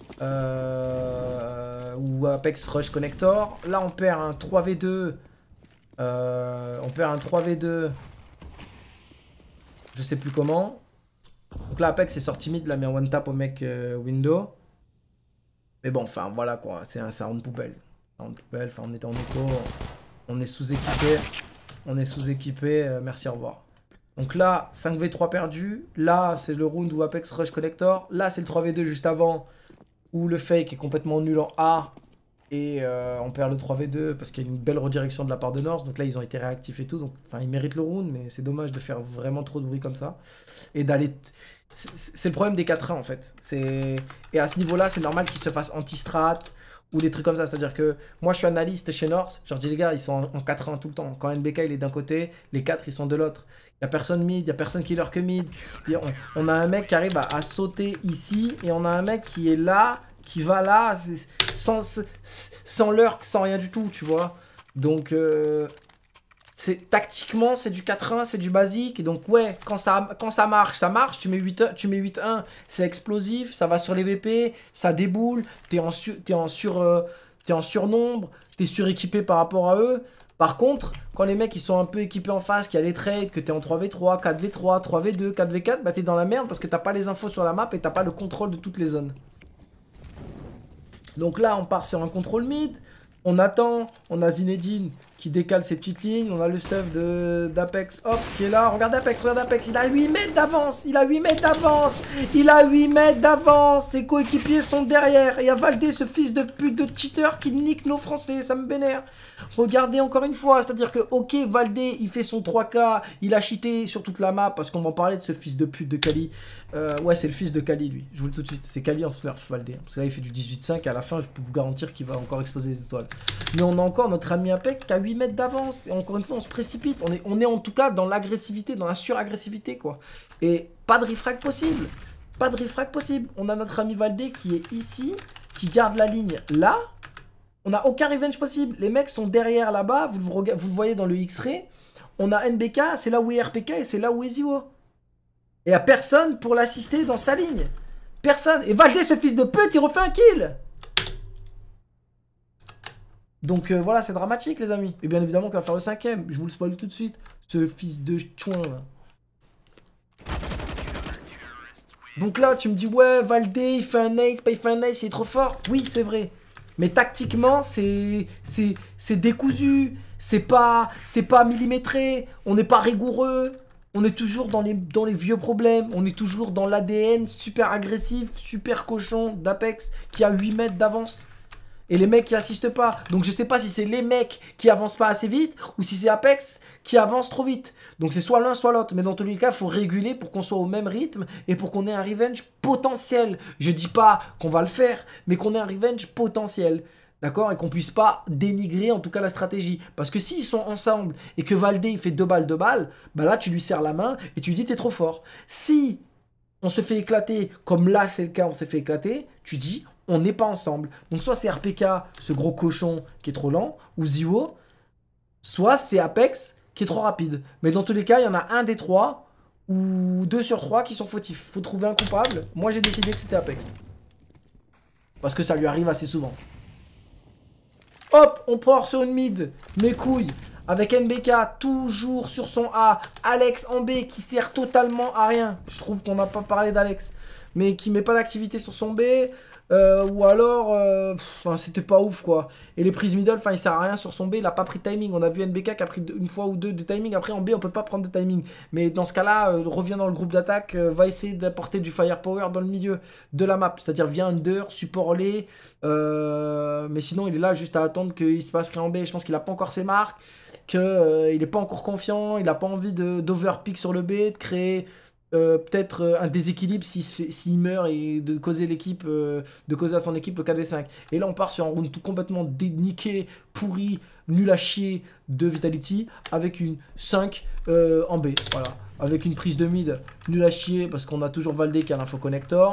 Euh, ou Apex Rush Connector. Là, on perd un trois v deux. Euh, on perd un trois v deux. Je sais plus comment. Donc là, Apex est sorti mid, il a mis un one tap au mec euh, window. Mais bon, enfin voilà quoi, c'est un, un round poubelle. Un round poubelle, enfin on était en écho, on est sous-équipé. On est sous-équipé, euh, merci, au revoir. Donc là, cinq v trois perdu. Là, c'est le round où Apex Rush Collector. Là, c'est le trois v deux juste avant, où le fake est complètement nul en A. Et euh, on perd le trois v deux parce qu'il y a une belle redirection de la part de North. Donc là, ils ont été réactifs et tout. Donc, enfin, ils méritent le round, mais c'est dommage de faire vraiment trop de bruit comme ça. Et d'aller... C'est le problème des quatre un en fait. Et à ce niveau-là, c'est normal qu'ils se fassent anti-strat ou des trucs comme ça. C'est-à-dire que moi, je suis analyste chez North. Je leur dis, les gars, ils sont en quatre un tout le temps. Quand N B K, il est d'un côté, les quatre, ils sont de l'autre. Il n'y a personne mid, il n'y a personne killer que mid. Et on, on a un mec qui arrive à, à sauter ici. Et on a un mec qui est là, qui va là, sans, sans lurk, sans rien du tout, tu vois. Donc, euh, tactiquement, c'est du quatre un, c'est du basique. Et donc, ouais, quand ça, quand ça marche, ça marche. Tu mets huit un, c'est explosif, ça va sur les V P, ça déboule. T'es en, su, t'es en, sur, euh, t'es en surnombre, t'es suréquipé par rapport à eux. Par contre, quand les mecs ils sont un peu équipés en face, qu'il y a les trades, que t'es en trois v trois, quatre v trois, trois v deux, quatre v quatre, bah t'es dans la merde parce que t'as pas les infos sur la map et t'as pas le contrôle de toutes les zones. Donc là, on part sur un contrôle mid, on attend, on a Zinedine qui décale ses petites lignes. On a le stuff d'Apex, hop, qui est là. Regarde Apex, regarde Apex, il a huit mètres d'avance. Il a huit mètres d'avance. Il a huit mètres d'avance. Ses coéquipiers sont derrière. Et il y a Valdé, ce fils de pute de cheater qui nique nos Français. Ça me vénère. Regardez encore une fois, c'est-à-dire que, ok, Valdé, il fait son trois K, il a cheaté sur toute la map, parce qu'on va en parler de ce fils de pute de Kali. Euh, ouais, c'est le fils de Kali, lui. Je vous le dis tout de suite, c'est Kali en smurf, Valdé. Parce que là, il fait du dix-huit cinq, à la fin, je peux vous garantir qu'il va encore exploser les étoiles. Mais on a encore notre ami Apex qui a huit mètres d'avance, et encore une fois, on se précipite. On est, on est en tout cas dans l'agressivité, dans la suragressivité, quoi. Et pas de refrag possible. Pas de refrag possible. On a notre ami Valdé qui est ici, qui garde la ligne là. On n'a aucun revenge possible. Les mecs sont derrière là-bas. Vous, vous, vous le voyez dans le X-Ray. On a N B K, c'est là où est R P K et c'est là où est Zio. Et il n'y a personne pour l'assister dans sa ligne. Personne. Et Valdé, ce fils de pute, il refait un kill. Donc euh, voilà, c'est dramatique, les amis. Et bien évidemment qu'on va faire le cinquième. Je vous le spoil tout de suite. Ce fils de chouin là. Donc là, tu me dis, ouais, Valdé, il fait un ace, pas il fait un ace, il est trop fort. Oui, c'est vrai. Mais tactiquement, c'est décousu, c'est pas, pas millimétré, on n'est pas rigoureux, on est toujours dans les, dans les vieux problèmes, on est toujours dans l'A D N super agressif, super cochon d'Apex qui a huit mètres d'avance. Et les mecs qui assistent pas. Donc je sais pas si c'est les mecs qui avancent pas assez vite ou si c'est Apex qui avance trop vite. Donc c'est soit l'un soit l'autre. Mais dans tous les cas, il faut réguler pour qu'on soit au même rythme et pour qu'on ait un revenge potentiel. Je dis pas qu'on va le faire, mais qu'on ait un revenge potentiel. D'accord? Et qu'on puisse pas dénigrer en tout cas la stratégie. Parce que s'ils sont ensemble et que Valdé il fait deux balles, deux balles, bah là tu lui serres la main et tu lui dis t'es trop fort. Si on se fait éclater, comme là c'est le cas, on s'est fait éclater, tu dis on n'est pas ensemble. Donc soit c'est R P K, ce gros cochon qui est trop lent, ou Zio, soit c'est Apex qui est trop rapide. Mais dans tous les cas, il y en a un des trois, ou deux sur trois qui sont fautifs. Faut trouver un coupable. Moi j'ai décidé que c'était Apex. Parce que ça lui arrive assez souvent. Hop, on part sur une mid, mes couilles, avec N B K toujours sur son A, Alex en B qui sert totalement à rien. Je trouve qu'on n'a pas parlé d'Alex, mais qui met pas d'activité sur son B, euh, ou alors, euh, c'était pas ouf quoi. Et les prises middle, enfin il sert à rien sur son B, il a pas pris de timing. On a vu N B K qui a pris une fois ou deux de timing, après en B on peut pas prendre de timing. Mais dans ce cas-là, euh, reviens dans le groupe d'attaque, euh, va essayer d'apporter du firepower dans le milieu de la map. C'est-à-dire via under, support lay, euh, mais sinon il est là juste à attendre qu'il se passe rien en B. Je pense qu'il a pas encore ses marques, qu'il euh, n'est pas encore confiant, il n'a pas envie d'overpick sur le B, de créer euh, peut-être euh, un déséquilibre s'il s'il meurt et de causer l'équipe, euh, de causer à son équipe le quatre v cinq. Et là on part sur un round tout complètement déniqué, pourri, nul à chier de Vitality avec une cinq euh, en B. Voilà, avec une prise de mid nul à chier parce qu'on a toujours Valdé qui a l'info connector.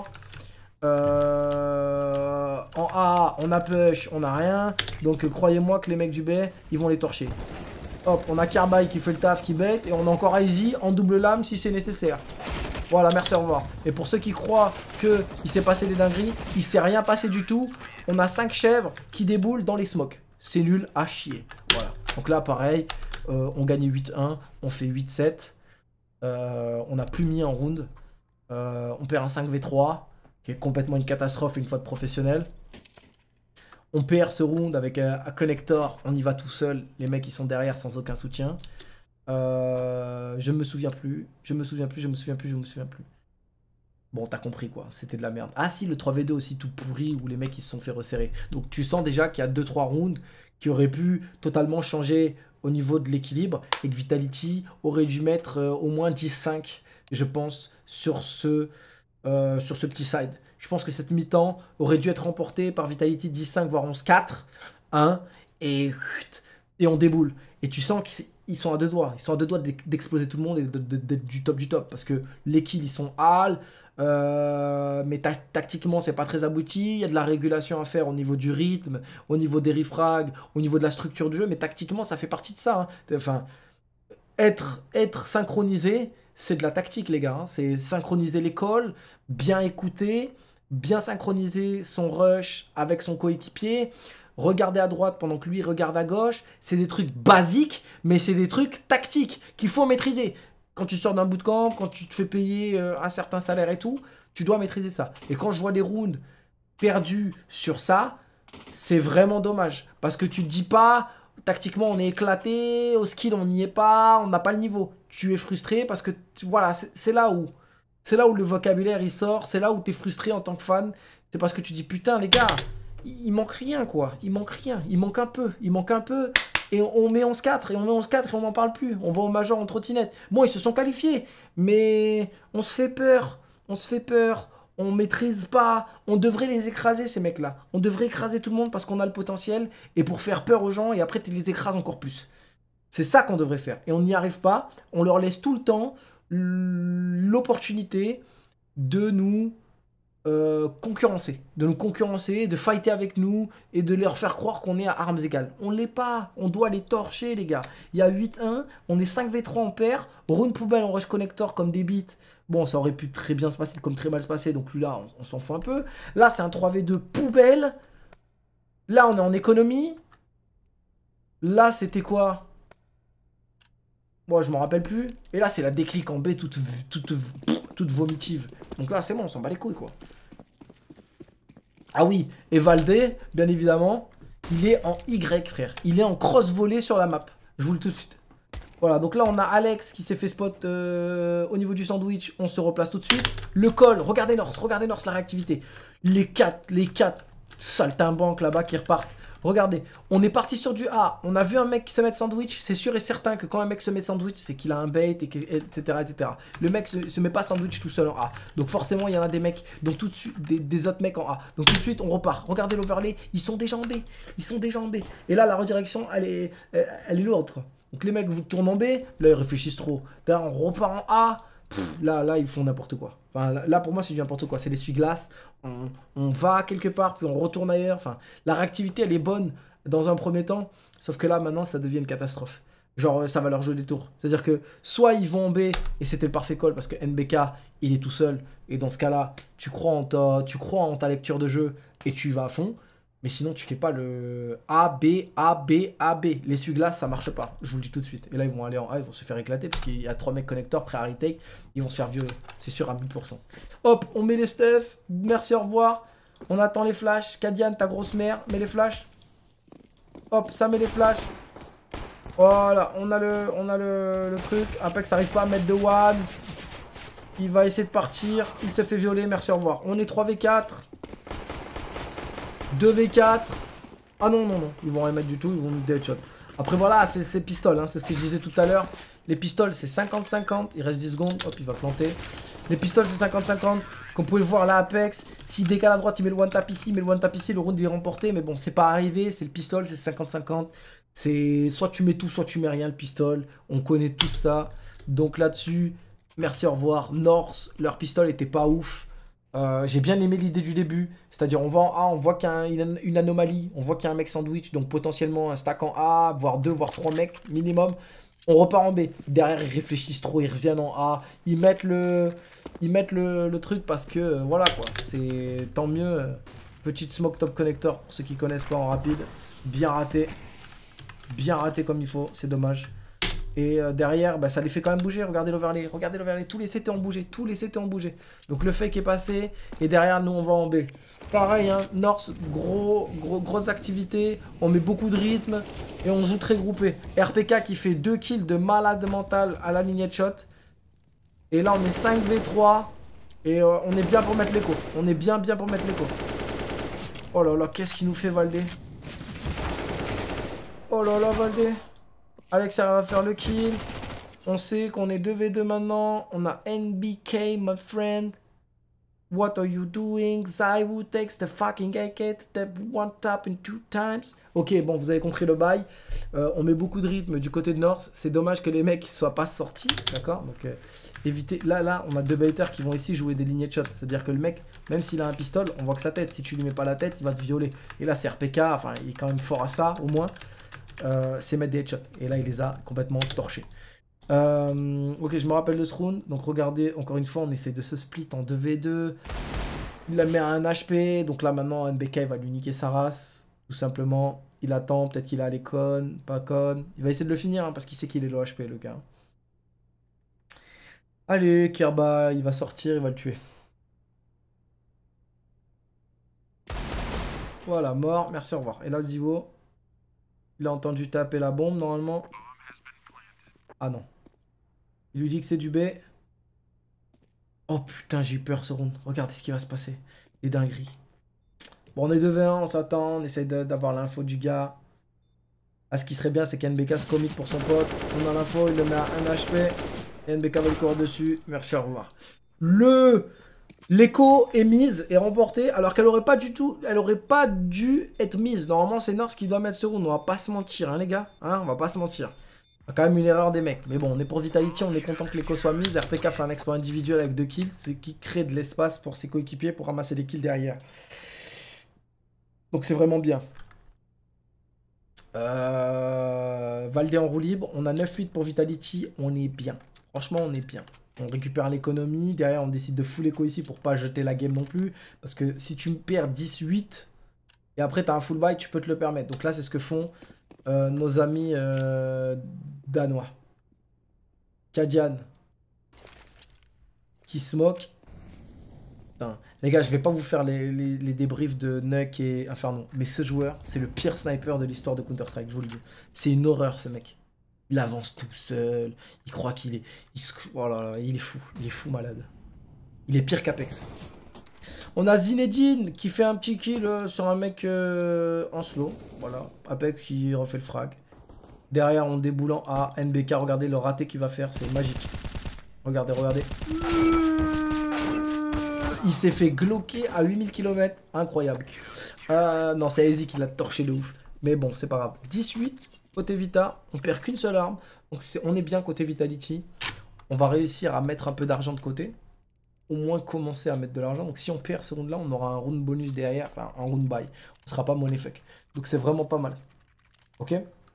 Euh, en A, on a push, on a rien. Donc euh, croyez-moi que les mecs du B, ils vont les torcher. Hop, on a Carbide qui fait le taf, qui bête. Et on a encore Easy en double lame si c'est nécessaire. Voilà, merci, au revoir. Et pour ceux qui croient qu'il s'est passé des dingueries, il s'est rien passé du tout. On a cinq chèvres qui déboulent dans les smokes. C'est nul à chier. Voilà. Donc là, pareil, euh, on gagne huit un, on fait huit sept. Euh, on n'a plus mis en round. Euh, on perd un cinq v trois, qui est complètement une catastrophe une fois de professionnel. On perd ce round avec un, un connector, on y va tout seul, les mecs ils sont derrière sans aucun soutien. Euh, je me souviens plus, je me souviens plus, je me souviens plus, je me souviens plus. Bon, t'as compris quoi, c'était de la merde. Ah si, le trois v deux aussi tout pourri où les mecs ils se sont fait resserrer. Donc tu sens déjà qu'il y a deux trois rounds qui auraient pu totalement changer au niveau de l'équilibre et que Vitality aurait dû mettre euh, au moins dix cinq, je pense, sur ce, euh, sur ce petit side. Je pense que cette mi-temps aurait dû être remportée par Vitality dix cinq, voire onze quatre. un, et, et on déboule. Et tu sens qu'ils sont à deux doigts. Ils sont à deux doigts d'exploser tout le monde et d'être du top du top. Parce que les kills, ils sont hal. Euh, mais ta tactiquement, c'est pas très abouti. Il y a de la régulation à faire au niveau du rythme, au niveau des refrags, au niveau de la structure du jeu. Mais tactiquement, ça fait partie de ça. Hein. Enfin, être, être synchronisé, c'est de la tactique, les gars. Hein. C'est synchroniser les calls, bien écouter, bien synchroniser son rush avec son coéquipier, regarder à droite pendant que lui regarde à gauche. C'est des trucs basiques, mais c'est des trucs tactiques qu'il faut maîtriser. Quand tu sors d'un bootcamp, quand tu te fais payer un certain salaire et tout, tu dois maîtriser ça. Et quand je vois des rounds perdus sur ça, c'est vraiment dommage. Parce que tu te dis pas, Tactiquement, on est éclaté. Au skill, on n'y est pas. On n'a pas le niveau. Tu es frustré parce que, tu, voilà, c'est là où... C'est là où le vocabulaire, il sort. C'est là où tu es frustré en tant que fan. C'est parce que tu dis, putain, les gars, il, il manque rien, quoi. Il manque rien. Il manque un peu. Il manque un peu. Et on, on met onze quatre. Et on met onze quatre et on n'en parle plus. On va au Major en trottinette. Bon, ils se sont qualifiés. Mais on se fait peur. On se fait peur. On maîtrise pas, on devrait les écraser ces mecs-là. On devrait écraser tout le monde parce qu'on a le potentiel et pour faire peur aux gens et après tu les écrases encore plus. C'est ça qu'on devrait faire et on n'y arrive pas. On leur laisse tout le temps l'opportunité de nous euh, concurrencer, de nous concurrencer, de fighter avec nous et de leur faire croire qu'on est à armes égales. On l'est pas, on doit les torcher les gars. Il y a huit un, on est cinq v trois en paire, round poubelle en rush connector comme des bites. Bon, ça aurait pu très bien se passer, comme très mal se passer, donc lui là, on, on s'en fout un peu. Là, c'est un trois v deux poubelle. Là, on est en économie. Là, c'était quoi? Bon, je m'en rappelle plus. Et là, c'est la déclic en B, toute, toute, toute vomitive. Donc là, c'est bon, on s'en bat les couilles, quoi. Ah oui, et Valdé, bien évidemment, il est en Y, frère. Il est en cross-volé sur la map. Je vous le dis tout de suite. Voilà, donc là, on a Alex qui s'est fait spot euh, au niveau du sandwich. On se replace tout de suite. Le col, regardez Norse, regardez Norse, la réactivité. Les quatre, les quatre saltimbanques là-bas qui repartent. Regardez, on est parti sur du A. On a vu un mec qui se met sandwich. C'est sûr et certain que quand un mec se met sandwich, c'est qu'il a un bait, et et cetera, et cetera. Le mec se, se met pas sandwich tout seul en A. Donc forcément, il y en a des mecs, donc tout de suite, des, des autres mecs en A. Donc tout de suite, on repart. Regardez l'overlay, ils sont déjà en B. Ils sont déjà en B. Et là, la redirection, elle est, elle est lourde, quoi. Donc les mecs vous tournent en B, là ils réfléchissent trop. Là on repart en A, pff, là, là ils font n'importe quoi. Enfin là, là pour moi c'est du n'importe quoi, c'est l'essuie-glace. On, on va quelque part puis on retourne ailleurs. Enfin la réactivité elle est bonne dans un premier temps, sauf que là maintenant ça devient une catastrophe. Genre ça va leur jouer des tours. C'est-à-dire que soit ils vont en B et c'était le parfait call parce que N B K il est tout seul et dans ce cas-là tu crois en ta, tu crois en ta lecture de jeu et tu y vas à fond. Mais sinon, tu fais pas le A, B, A, B, A, B. L'essuie-glace, ça marche pas. Je vous le dis tout de suite. Et là, ils vont aller en A, ils vont se faire éclater parce qu'il y a trois mecs connecteurs prêts à retake. Ils vont se faire violer. C'est sûr à mille pour cent. Hop, on met les stuff. Merci, au revoir. On attend les flashs. Kadian, ta grosse mère. Mets les flashs. Hop, ça met les flashs. Voilà, on a le, on a le, le truc. Apex n'arrive pas à mettre de one. Il va essayer de partir. Il se fait violer. Merci, au revoir. On est trois v quatre. deux v quatre. Ah non, non, non. Ils vont rien mettre du tout. Ils vont nous des headshots. Après, voilà, c'est pistoles. Hein, c'est ce que je disais tout à l'heure. Les pistoles, c'est cinquante cinquante. Il reste dix secondes. Hop, il va planter. Les pistoles, c'est cinquante cinquante. Comme vous pouvez le voir là, Apex. S'il décale à droite, il met le one tap ici. Il met le one tap ici. Le round est remporté. Mais bon, c'est pas arrivé. C'est le pistol. C'est cinquante cinquante. C'est soit tu mets tout, soit tu mets rien. Le pistol. On connaît tout ça. Donc là-dessus, merci, au revoir. Norse, leur pistol était pas ouf. Euh, j'ai bien aimé l'idée du début, c'est-à-dire on va en A, on voit qu'il y a une, une anomalie, on voit qu'il y a un mec sandwich, donc potentiellement un stack en A, voire deux, voire trois mecs minimum. On repart en B. Derrière, ils réfléchissent trop, ils reviennent en A, ils mettent le, ils mettent le, le truc parce que euh, voilà quoi, c'est tant mieux. Petite smoke top connector pour ceux qui connaissent pas en rapide, bien raté, bien raté comme il faut, c'est dommage. Et euh, derrière, bah, ça les fait quand même bouger. Regardez l'overlay, regardez l'overlay. Tous les C T ont bougé, tous les C T ont bougé. Donc le fake est passé. Et derrière, nous, on va en B. Pareil, hein, Norse, gros, gros, grosse activité. On met beaucoup de rythme. Et on joue très groupé. R P K qui fait deux kills de malade mental à la lignée de shot. Et là, on est cinq v trois. Et euh, on est bien pour mettre l'écho. On est bien, bien pour mettre l'écho. Oh là là, qu'est-ce qu'il nous fait, Valdé? Oh là là, Valdé. Alex va faire le kill. On sait qu'on est deux v deux maintenant. On a N B K, my friend. What are you doing? Zaiwu takes the fucking A K. Step one tap in two times. Ok, bon, vous avez compris le bail. Euh, on met beaucoup de rythme du côté de Norse. C'est dommage que les mecs ne soient pas sortis. D'accord? Donc, euh, évitez. Là, là, on a deux baiters qui vont ici jouer des lignées de shot. C'est-à-dire que le mec, même s'il a un pistol, on voit que sa tête. Si tu lui mets pas la tête, il va te violer. Et là, c'est R P K. Enfin, il est quand même fort à ça, au moins. Euh, c'est mettre des headshots. Et là, il les a complètement torchés. Euh, ok, je me rappelle de ce round. Donc, regardez, encore une fois, on essaie de se split en deux v deux. Il la met à un H P. Donc là, maintenant, N B K va lui niquer sa race. Tout simplement. Il attend. Peut-être qu'il a les connes. Pas connes. Il va essayer de le finir hein, parce qu'il sait qu'il est low H P, le gars. Allez, Kirba, il va sortir. Il va le tuer. Voilà, mort. Merci, au revoir. Et là, Zivo. Il a entendu taper la bombe, normalement. Ah non. Il lui dit que c'est du B. Oh putain, j'ai eu peur ce round. Regardez ce qui va se passer. Les dingueries. Bon, on est deux v un, on s'attend. On essaye d'avoir l'info du gars. Ah, ce qui serait bien, c'est qu'N B K se commit pour son pote. On a l'info, il le met à un H P. Et N B K va le courir dessus. Merci, au revoir. Le... L'écho est mise et remportée alors qu'elle aurait pas du tout, elle aurait pas dû être mise. Normalement, c'est Norse qui doit mettre ce round. On va pas se mentir, hein, les gars. Hein, on va pas se mentir. Il y a quand même une erreur des mecs. Mais bon, on est pour Vitality, on est content que l'écho soit mise. R P K fait un exploit individuel avec deux kills. C'est qui crée de l'espace pour ses coéquipiers pour ramasser des kills derrière. Donc c'est vraiment bien. Euh... Valdé en roue libre. On a neuf huit pour Vitality. On est bien. Franchement, on est bien. On récupère l'économie. Derrière, on décide de full écho ici pour pas jeter la game non plus. Parce que si tu me perds dix huit et après tu as un full buy, tu peux te le permettre. Donc là, c'est ce que font euh, nos amis euh, danois. Kadian qui smoke. Putain. Les gars, je vais pas vous faire les, les, les débriefs de Nuck et Inferno. Mais ce joueur, c'est le pire sniper de l'histoire de Counter-Strike, je vous le dis. C'est une horreur, ce mec. Il avance tout seul. Il croit qu'il est... Il, oh là là, il est fou. Il est fou malade. Il est pire qu'Apex. On a Zinedine qui fait un petit kill euh, sur un mec euh, en slow. Voilà. Apex qui refait le frag. Derrière, on déboule en A. N B K, regardez le raté qu'il va faire. C'est magique. Regardez, regardez. Il s'est fait gloquer à huit mille kilomètres. Incroyable. Euh, non, c'est Easy qui l'a torché de ouf. Mais bon, c'est pas grave. dix-huit. Côté Vita, on perd qu'une seule arme. Donc est, on est bien côté Vitality. On va réussir à mettre un peu d'argent de côté. Au moins commencer à mettre de l'argent. Donc si on perd ce round là, on aura un round bonus derrière. Enfin un round buy. On sera pas money fuck. Donc c'est vraiment pas mal. Ok.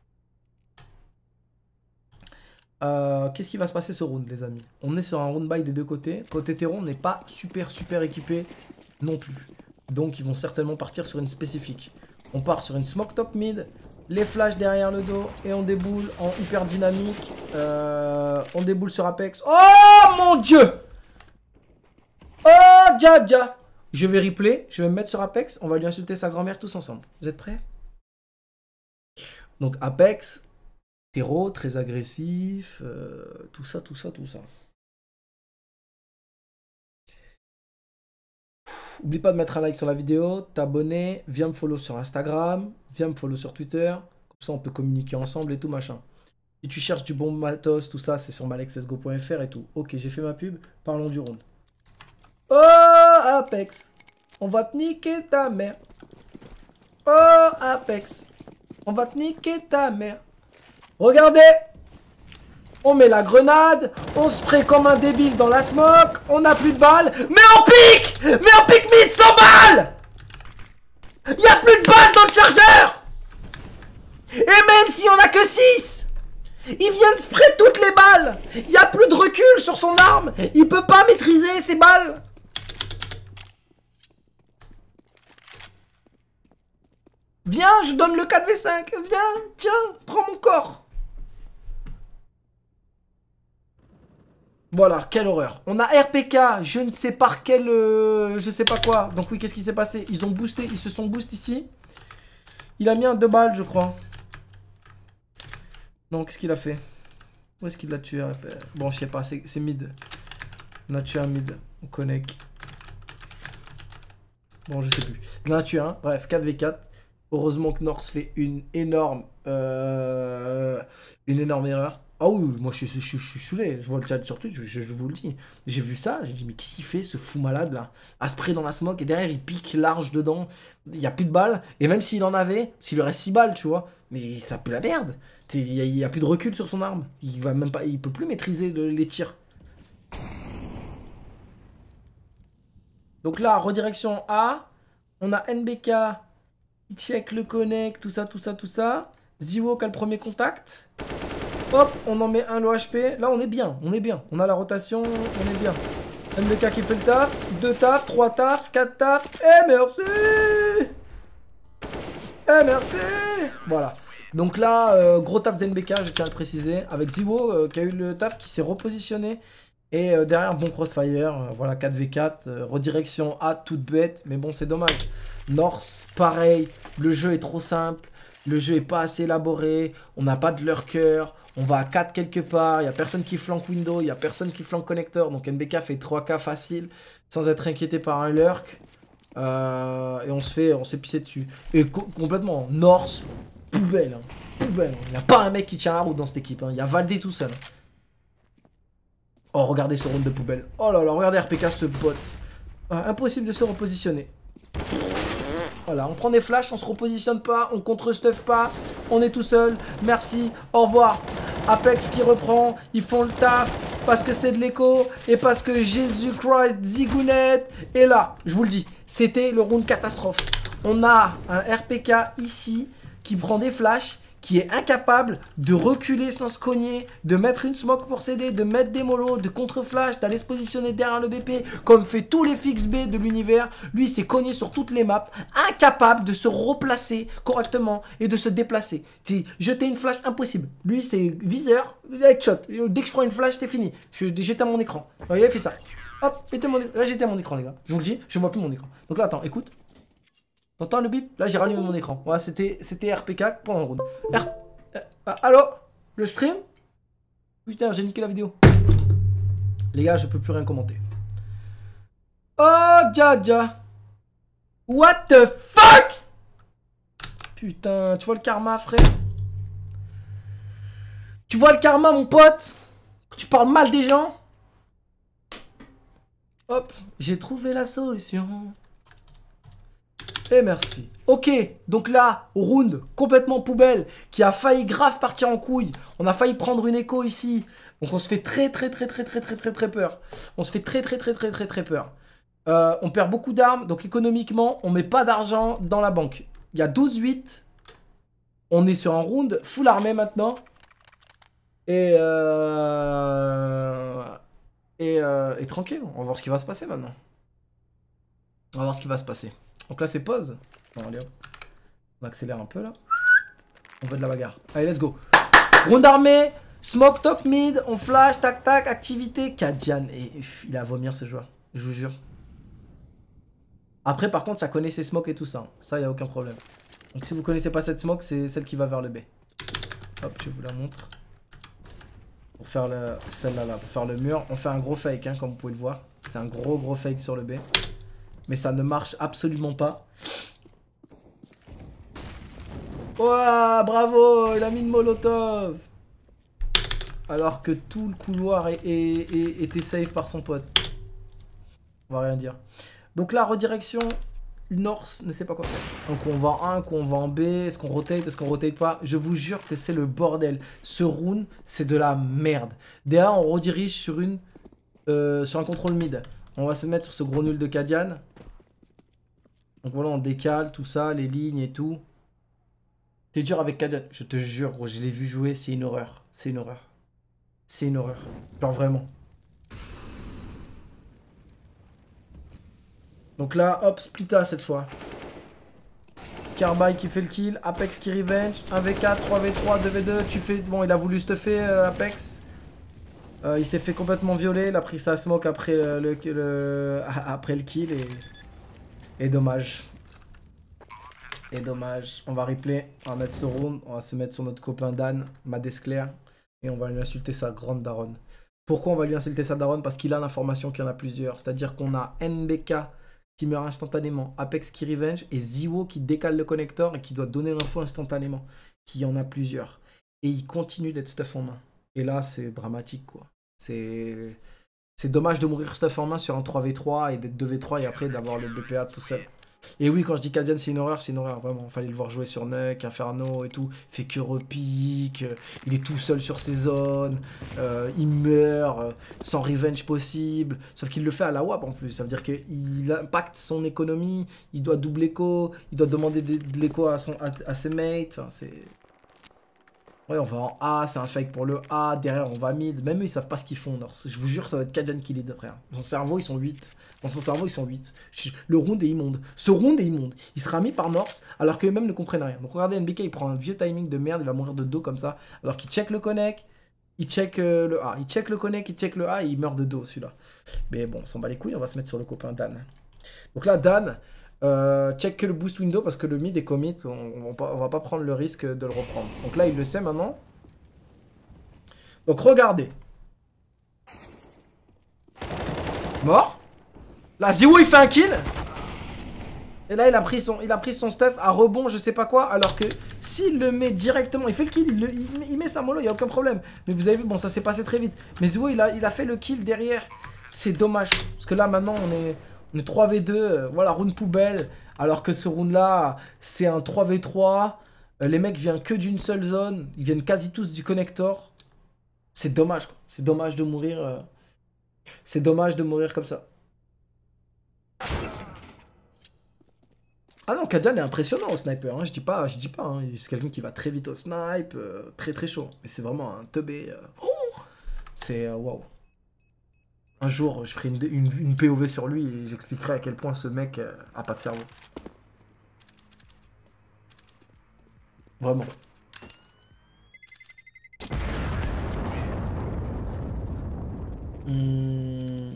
euh, Qu'est-ce qui va se passer ce round les amis? On est sur un round buy des deux côtés. Côté terreau, on n'est pas super super équipé non plus. Donc ils vont certainement partir sur une spécifique. On part sur une smoke top mid. Les flashs derrière le dos et on déboule en hyper dynamique. Euh, on déboule sur Apex. Oh mon dieu! Oh dja dja! Je vais replay, je vais me mettre sur Apex. On va lui insulter sa grand-mère tous ensemble. Vous êtes prêts? Donc Apex, terreau, très agressif. Euh, tout ça, tout ça, tout ça. Oublie pas de mettre un like sur la vidéo, t'abonner, viens me follow sur Instagram, viens me follow sur Twitter. Comme ça, on peut communiquer ensemble et tout machin. Si tu cherches du bon matos, tout ça, c'est sur malexesgo point F R et tout. Ok, j'ai fait ma pub, parlons du round. Oh, Apex, on va te niquer ta mère. Oh, Apex, on va te niquer ta mère. Regardez! On met la grenade, on spray comme un débile dans la smoke, on n'a plus de balles, mais on pique! Mais on pique mid sans balles! Il n'y a plus de balles dans le chargeur! Et même si on a que six, il vient de spray toutes les balles! Il n'y a plus de recul sur son arme! Il peut pas maîtriser ses balles! Viens, je donne le quatre v cinq! Viens, tiens, prends mon corps! Voilà, quelle horreur. On a R P K, je ne sais par quel... Euh, je sais pas quoi. Donc oui, qu'est-ce qui s'est passé? Ils ont boosté, ils se sont boostés ici. Il a mis un deux balles, je crois. Non, qu'est-ce qu'il a fait? Où est-ce qu'il l'a tué? Bon, je sais pas, c'est mid. On a tué un mid. On connecte. Bon, je sais plus. Il en a tué un. Bref, quatre v quatre. Heureusement que Norse fait une énorme... Euh, une énorme erreur. Ah oui, moi je, je, je, je suis saoulé, je vois le chat sur Twitch, je, je, je vous le dis. J'ai vu ça, j'ai dit mais qu'est-ce qu'il fait ce fou malade là? À spray dans la smoke et derrière il pique large dedans, il n'y a plus de balles, et même s'il en avait, s'il lui reste six balles tu vois, mais ça pue la merde. Il n'y a, a plus de recul sur son arme, il va même pas, il peut plus maîtriser le, les tirs. Donc là, redirection A, on a N B K, qui check le connect, tout ça, tout ça, tout ça. Ziwo qui a le premier contact. Hop, on en met un le H P. Là, on est bien, on est bien. On a la rotation, on est bien. N B K qui fait le taf. deux taf, trois taf, quatre taf. Eh merci! Eh merci! Voilà. Donc là, euh, gros taf d'N B K, je tiens à le préciser. Avec Ziwo euh, qui a eu le taf, qui s'est repositionné. Et euh, derrière, bon crossfire. Euh, voilà, quatre v quatre. Euh, redirection A, toute bête. Mais bon, c'est dommage. Norse, pareil. Le jeu est trop simple. Le jeu est pas assez élaboré. On n'a pas de lurker. On va à quatre quelque part. Il n'y a personne qui flanque window. Il n'y a personne qui flanque connecteur. Donc N B K fait trois K facile. Sans être inquiété par un lurk. Euh, et on se fait, on s'est pissé dessus. Et co complètement. Norse. Poubelle. Hein. Poubelle. Il n'y a pas un mec qui tient la route dans cette équipe. Hein. Il y a Valdé tout seul. Oh, regardez ce round de poubelle. Oh là là, regardez R P K ce bot. Ah, impossible de se repositionner. Voilà, on prend des flashs, on se repositionne pas, on contre-stuff pas, on est tout seul, merci, au revoir. Apex qui reprend, ils font le taf, parce que c'est de l'écho, et parce que Jésus Christ, Zigounet est là. Je vous le dis, c'était le round catastrophe. On a un R P K ici, qui prend des flashs, qui est incapable de reculer sans se cogner, de mettre une smoke pour s'aider, de mettre des molos, de contre-flash, d'aller se positionner derrière le B P, comme fait tous les fixes B de l'univers. Lui, il s'est cogné sur toutes les maps, incapable de se replacer correctement et de se déplacer. Jeter une flash, impossible. Lui, c'est viseur, headshot. Dès que je prends une flash, c'est fini. J'éteins mon écran. Il a fait ça. Hop, mon... là, j'éteins mon écran, les gars. Je vous le dis, je vois plus mon écran. Donc là, attends, écoute. T'entends le bip? Là, j'ai rallumé mon écran. Ouais, c'était R P K pendant le round. R... Euh, allô? Le stream? Putain, j'ai niqué la vidéo. Les gars, je peux plus rien commenter. Oh, Jaja. What the fuck? Putain, tu vois le karma, frère? Tu vois le karma, mon pote? Tu parles mal des gens? Hop, j'ai trouvé la solution. Et merci. Ok, donc là, round complètement poubelle, qui a failli grave partir en couille. On a failli prendre une écho ici. Donc on se fait très très très très très très très très peur. On se fait très très très très très très peur. Euh, on perd beaucoup d'armes, donc économiquement, on met pas d'argent dans la banque. Il y a douze huit. On est sur un round full armé maintenant. Et euh... Et, euh... et tranquille, on va voir ce qui va se passer maintenant. On va voir ce qui va se passer. Donc là c'est pause. Bon, allez hop. On accélère un peu là. On veut de la bagarre. Allez, let's go. Round armé. Smoke top mid. On flash. Tac tac. Activité. Kadian. Et il a à vomir ce joueur. Je vous jure. Après par contre ça connaît ses smokes et tout ça. Ça y a aucun problème. Donc si vous connaissez pas cette smoke, c'est celle qui va vers le B. Hop, je vous la montre. Pour faire le... celle-là là. Pour faire le mur. On fait un gros fake hein, comme vous pouvez le voir. C'est un gros gros fake sur le B. Mais ça ne marche absolument pas. Ouah, bravo, il a mis une molotov. Alors que tout le couloir est, est, est, était safe par son pote. On va rien dire. Donc là, redirection, Norse ne sait pas quoi faire. Donc on va en un, qu'on va en B, est-ce qu'on rotate, est-ce qu'on rotate pas? Je vous jure que c'est le bordel. Ce round, c'est de la merde. Déjà, on redirige sur, une, euh, sur un contrôle mid. On va se mettre sur ce gros nul de Kadian. Donc voilà, on décale tout ça, les lignes et tout. T'es dur avec Kadian. Je te jure, gros, je l'ai vu jouer, c'est une horreur. C'est une horreur. C'est une horreur. Genre vraiment. Donc là, hop, Splita cette fois. Carbide qui fait le kill. Apex qui revenge. un v quatre, trois v trois, deux v deux. Tu fais... Bon, il a voulu stuffer euh, Apex. Euh, il s'est fait complètement violer. Il a pris sa smoke après, euh, le, le, après le kill. Et... Et dommage. Et dommage. On va replay. On va mettre ce round. On va se mettre sur notre copain Dan, Madesclair. Et on va lui insulter sa grande daronne. Pourquoi on va lui insulter sa daronne? Parce qu'il a l'information qu'il y en a plusieurs. C'est-à-dire qu'on a N B K qui meurt instantanément. Apex qui revenge. Et Ziwo qui décale le connecteur et qui doit donner l'info instantanément. Qui en a plusieurs. Et il continue d'être stuff en main. Et là, c'est dramatique, quoi. C'est... C'est dommage de mourir stuff en main sur un trois v trois et d'être deux v trois et après d'avoir le B P A tout seul. Et oui, quand je dis Kadian, c'est une horreur, c'est une horreur, vraiment. Il fallait le voir jouer sur Nuck, Inferno et tout. Il fait que repique, il est tout seul sur ses zones, euh, il meurt, euh, sans revenge possible. Sauf qu'il le fait à la W A P en plus. Ça veut dire qu'il impacte son économie, il doit double écho, il doit demander de, de l'écho à, son, à, à ses mates. Enfin, c'est... Ouais, on va en A, c'est un fake pour le A, derrière on va mid, même eux ils savent pas ce qu'ils font, Norse. Je vous jure ça va être Kadian qui lead, frère. Dans son cerveau ils sont huit, dans son cerveau ils sont huit. Le round est immonde, ce round est immonde. Il sera mis par Norse alors qu'eux-mêmes ne comprennent rien. Donc regardez, N B K il prend un vieux timing de merde, il va mourir de dos comme ça, alors qu'il check le connect, il check euh, le A, il check le connect, il check le A et il meurt de dos celui-là. Mais bon, on s'en bat les couilles, on va se mettre sur le copain Dan. Donc là Dan, Euh, check que le boost window parce que le mid est commit, on, on, va pas, on va pas prendre le risque de le reprendre. Donc là, il le sait maintenant. Donc regardez. Mort. Là, Ziwo il fait un kill. Et là, il a pris son, il a pris son stuff à rebond, je sais pas quoi. Alors que s'il le met directement, il fait le kill, il, le, il, il met sa mollo, il n'y a aucun problème. Mais vous avez vu, bon, ça s'est passé très vite. Mais Ziwo, il a, il a fait le kill derrière. C'est dommage. Parce que là, maintenant, on est, on est trois v deux. Euh, voilà, round poubelle. Alors que ce round-là, c'est un trois v trois. Euh, les mecs viennent que d'une seule zone. Ils viennent quasi tous du connector. C'est dommage. C'est dommage de mourir. Euh... C'est dommage de mourir comme ça. Ah non, Kadian est impressionnant au sniper, hein. je dis pas, je dis pas, hein. C'est quelqu'un qui va très vite au snipe, euh, très très chaud. Mais c'est vraiment un teubé. Euh... Oh, c'est euh, waouh. Un jour, je ferai une, une, une P O V sur lui et j'expliquerai à quel point ce mec euh, a pas de cerveau. Vraiment. Hum...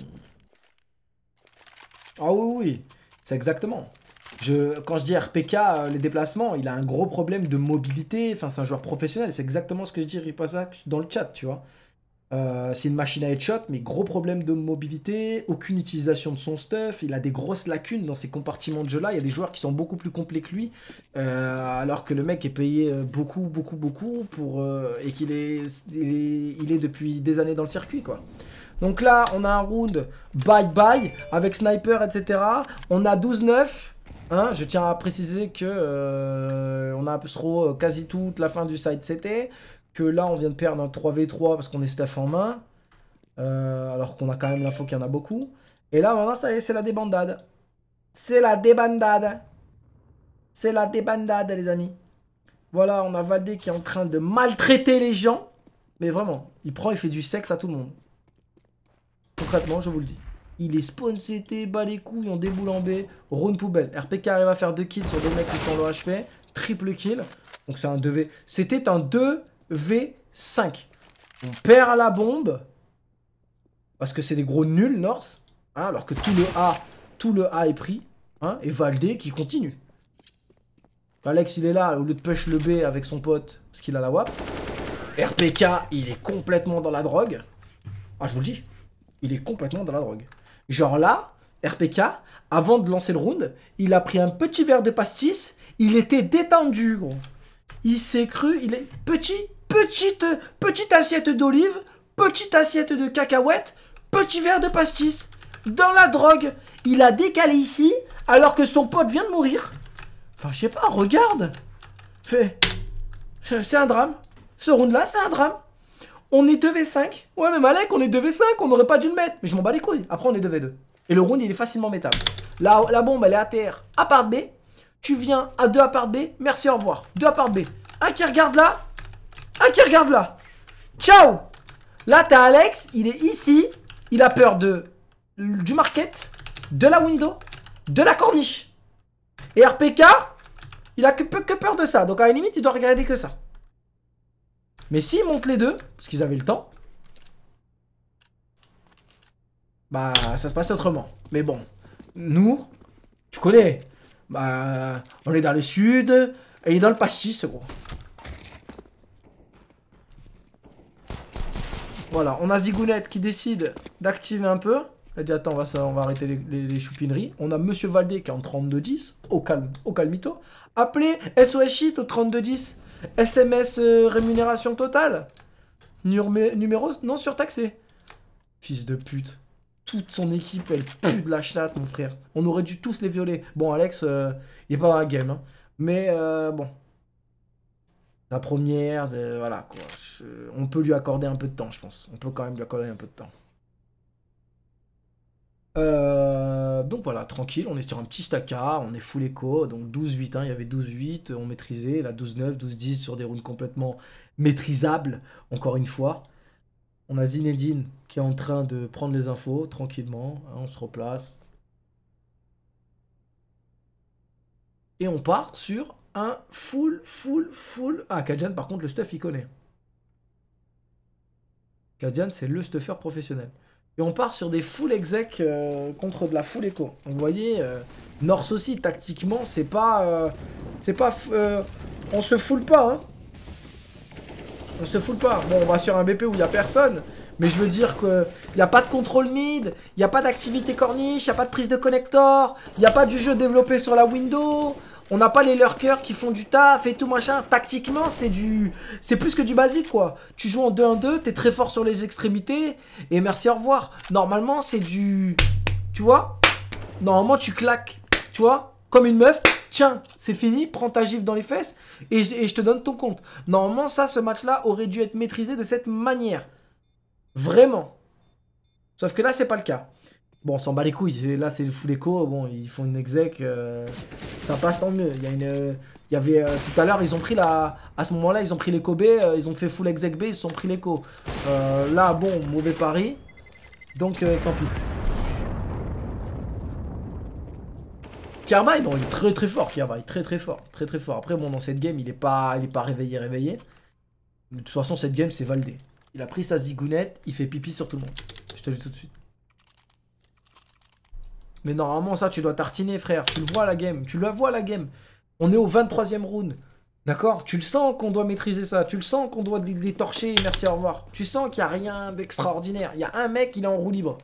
Ah oui, oui, c'est exactement. Je, quand je dis R P K, euh, les déplacements, il a un gros problème de mobilité. Enfin, c'est un joueur professionnel. C'est exactement ce que je dis Ripasax dans le chat, tu vois. Euh, c'est une machine à headshot, mais gros problème de mobilité, aucune utilisation de son stuff. Il a des grosses lacunes dans ces compartiments de jeu-là. Il y a des joueurs qui sont beaucoup plus complets que lui, euh, alors que le mec est payé beaucoup, beaucoup, beaucoup pour euh, et qu'il est, il est, il est depuis des années dans le circuit, quoi. Donc là, on a un round bye-bye avec sniper, et cetera. On a douze neuf. Hein, je tiens à préciser que euh, on a un peu trop quasi toute la fin du side C T. Que là, on vient de perdre un trois v trois parce qu'on est staff en main. Euh, alors qu'on a quand même l'info qu'il y en a beaucoup. Et là, maintenant, ça y est, c'est la débandade. C'est la débandade. C'est la débandade, les amis. Voilà, on a Valdé qui est en train de maltraiter les gens. Mais vraiment, il prend, il fait du sexe à tout le monde. Concrètement, je vous le dis. Il est spawn C T, bat les couilles, on déboule en B. Round poubelle. R P K arrive à faire deux kills sur deux mecs qui sont low H P. Triple kill. Donc c'est un deux v. C'était un deux v cinq. On perd la bombe. Parce que c'est des gros nuls, North. Hein, alors que tout le A, tout le A est pris. Hein, et Valdé qui continue. Alex, il est là, au lieu de push le B avec son pote, parce qu'il a la W A P. R P K, il est complètement dans la drogue. Ah, je vous le dis. Il est complètement dans la drogue. Genre là, R P K, avant de lancer le round, il a pris un petit verre de pastis. Il était détendu, gros. Il s'est cru, il est petit, petite, petite assiette d'olive, petite assiette de cacahuètes, petit verre de pastis. Dans la drogue. Il a décalé ici, alors que son pote vient de mourir. Enfin, je sais pas, regarde. Fait. C'est un drame. Ce round-là, c'est un drame. On est deux v cinq. Ouais, mais Malek, on est deux v cinq, on n'aurait pas dû le mettre. Mais je m'en bats les couilles. Après, on est deux v deux. Et le round, il est facilement métable. Là, la bombe, elle est à terre. À part B. Tu viens à deux à part B. Merci, au revoir. deux à part B. Un qui regarde là. Un qui regarde là. Ciao. Là, t'as Alex. Il est ici. Il a peur de du market, de la window, de la corniche. Et R P K, il a que, que peur de ça. Donc, à la limite, il doit regarder que ça. Mais s'ils montent les deux, parce qu'ils avaient le temps, bah ça se passe autrement. Mais bon, nous, tu connais, bah on est dans le sud, et il est dans le pastis, gros. Voilà, on a Zigounette qui décide d'activer un peu. Elle dit attends, on va, on va arrêter les, les, les choupineries. On a Monsieur Valdé qui est en trente-deux dix, au calme, au calmito. Appelez S O S Shit au trente-deux dix. S M S euh, rémunération totale. Numé numéro non surtaxé. Fils de pute. Toute son équipe, elle pue de la chatte, mon frère. On aurait dû tous les violer. Bon, Alex, euh, il est pas dans la game. Hein. Mais euh, bon. La première, euh, voilà quoi. Je, on peut lui accorder un peu de temps, je pense. On peut quand même lui accorder un peu de temps. Euh, donc voilà, tranquille, on est sur un petit stacca, on est full écho, donc douze huit, hein, il y avait douze huit, on maîtrisait, là douze neuf, douze dix sur des rounds complètement maîtrisables, encore une fois. On a Zinedine qui est en train de prendre les infos, tranquillement, hein, on se replace. Et on part sur un full, full, full... Ah, Kadian, par contre, le stuff, il connaît. Kadian, c'est le stuffer professionnel. Et on part sur des full exec euh, contre de la full écho. Donc vous voyez, euh, North aussi, tactiquement, c'est pas... Euh, c'est pas... Euh, on se foule pas, hein. On se foule pas. Bon, on va sur un B P où il n'y a personne. Mais je veux dire qu'il n'y a pas de contrôle mid, il n'y a pas d'activité corniche, il n'y a pas de prise de connector, il n'y a pas du jeu développé sur la window. On n'a pas les lurkers qui font du taf et tout machin. Tactiquement, c'est du... c'est plus que du basique, quoi. Tu joues en deux un deux, t'es très fort sur les extrémités. Et merci, au revoir. Normalement, c'est du... Tu vois? Normalement, tu claques. Tu vois? Comme une meuf. Tiens, c'est fini. Prends ta gifle dans les fesses. Et, et je te donne ton compte. Normalement, ça, ce match-là aurait dû être maîtrisé de cette manière. Vraiment. Sauf que là, c'est pas le cas. Bon, on s'en bat les couilles. Là, c'est le full écho. Bon, ils font une exec. Euh, ça passe tant mieux. Il y a une, euh, il y avait euh, tout à l'heure, ils ont pris la. À ce moment-là, ils ont pris l'écho B. Euh, ils ont fait full exec B. Ils se sont pris l'écho. Euh, là, bon, mauvais pari. Donc, euh, tant pis. Karma, non, il est très très fort. Karma, il est très très fort. Très très fort. Après, bon, dans cette game, il est pas, il est pas réveillé, réveillé. De toute façon, cette game, c'est Valdé. Il a pris sa zigounette. Il fait pipi sur tout le monde. Je te le dis tout de suite. Mais normalement, ça, tu dois tartiner, frère. Tu le vois, la game. Tu le vois, la game. On est au vingt-troisième round. D'accord? Tu le sens qu'on doit maîtriser ça. Tu le sens qu'on doit les torcher. Merci, au revoir. Tu sens qu'il n'y a rien d'extraordinaire. Il y a un mec, il est en roue libre.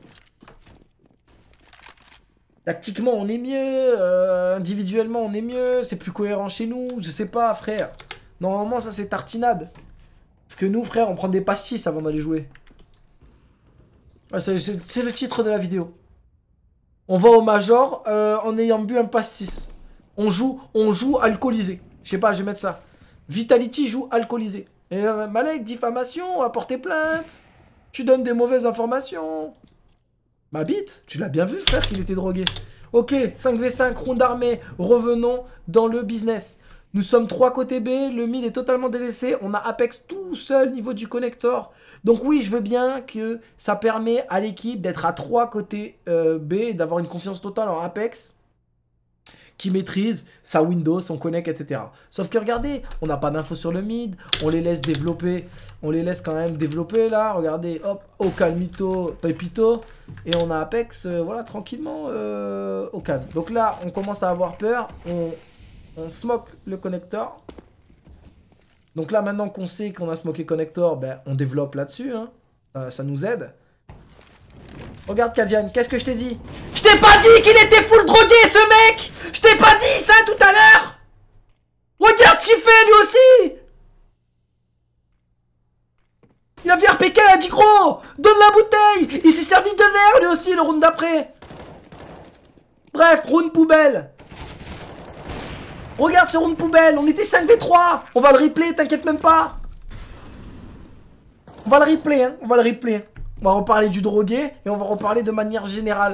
Tactiquement, on est mieux. Euh, individuellement, on est mieux. C'est plus cohérent chez nous. Je sais pas, frère. Normalement, ça, c'est tartinade. Parce que nous, frère, on prend des pastis avant d'aller jouer. Ouais, c'est le titre de la vidéo. On va au Major euh, en ayant bu un pastis. On joue, on joue alcoolisé. Je sais pas, je vais mettre ça. Vitality joue alcoolisé. Et euh, Malek, diffamation, on va porter plainte. Tu donnes des mauvaises informations. Ma bite, tu l'as bien vu, frère, qu'il était drogué. Ok, cinq v cinq, ronde armée. Revenons dans le business. Nous sommes trois côté B, le mid est totalement délaissé. On a Apex tout seul niveau du connector. Donc oui, je veux bien que ça permet à l'équipe d'être à trois côté euh, B et d'avoir une confiance totale en Apex qui maîtrise sa Windows, son connect, et cetera. Sauf que regardez, on n'a pas d'infos sur le mid, on les laisse développer, on les laisse quand même développer là. Regardez, hop, au calmito, pepito, et on a Apex, euh, voilà, tranquillement euh, au calme. Donc là, on commence à avoir peur, on... On smoke le connecteur. Donc là, maintenant qu'on sait qu'on a smoké connector, ben, on développe là-dessus. Hein. Euh, ça nous aide. Regarde, Kadian, qu'est-ce que je t'ai dit? Je t'ai pas dit qu'il était full drogué, ce mec! Je t'ai pas dit ça tout à l'heure! Regarde ce qu'il fait, lui aussi! Il a vu R P K, il a dit gros! Donne la bouteille! Il s'est servi de verre, lui aussi, le round d'après. Bref, round poubelle. Regarde ce round poubelle, on était cinq v trois. On va le replay, t'inquiète même pas. On va le replay, hein. On va le replay. On va reparler du drogué et on va reparler de manière générale.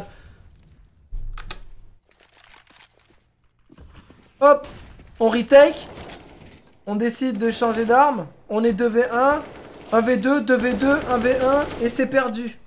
Hop, on retake. On décide de changer d'arme. On est deux v un, un v deux, deux v deux, un v un et c'est perdu.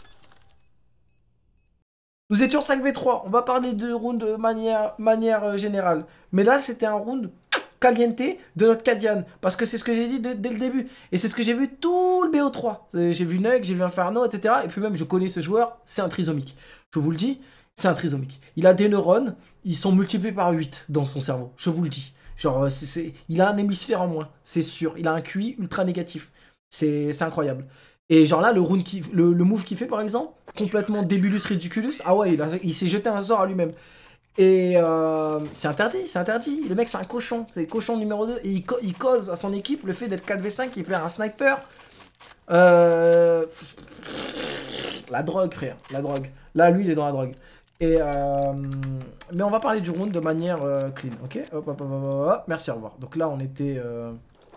Nous étions cinq v trois, on va parler de round de manière, manière euh, générale. Mais là, c'était un round caliente de notre Kadian. Parce que c'est ce que j'ai dit dès, dès le début. Et c'est ce que j'ai vu tout le B O trois. J'ai vu Nug, j'ai vu Inferno, et cetera. Et puis même, je connais ce joueur, c'est un trisomique. Je vous le dis, c'est un trisomique. Il a des neurones, ils sont multipliés par huit dans son cerveau. Je vous le dis. Genre, c'est, c'est, il a un hémisphère en moins, c'est sûr. Il a un Q I ultra négatif. C'est incroyable. Et genre là, le, round qui, le, le move qu'il fait par exemple, complètement débulus ridiculus, ah ouais, il, il s'est jeté un sort à lui-même. Et euh, c'est interdit, c'est interdit. Le mec, c'est un cochon, c'est cochon numéro deux. Et il, il cause à son équipe le fait d'être quatre v cinq, il perd un sniper. Euh, la drogue, frère, la drogue. Là, lui, il est dans la drogue. Et euh, mais on va parler du round de manière euh, clean, ok? Hop, hop, hop, hop, hop, merci, au revoir. Donc là, on était... Euh,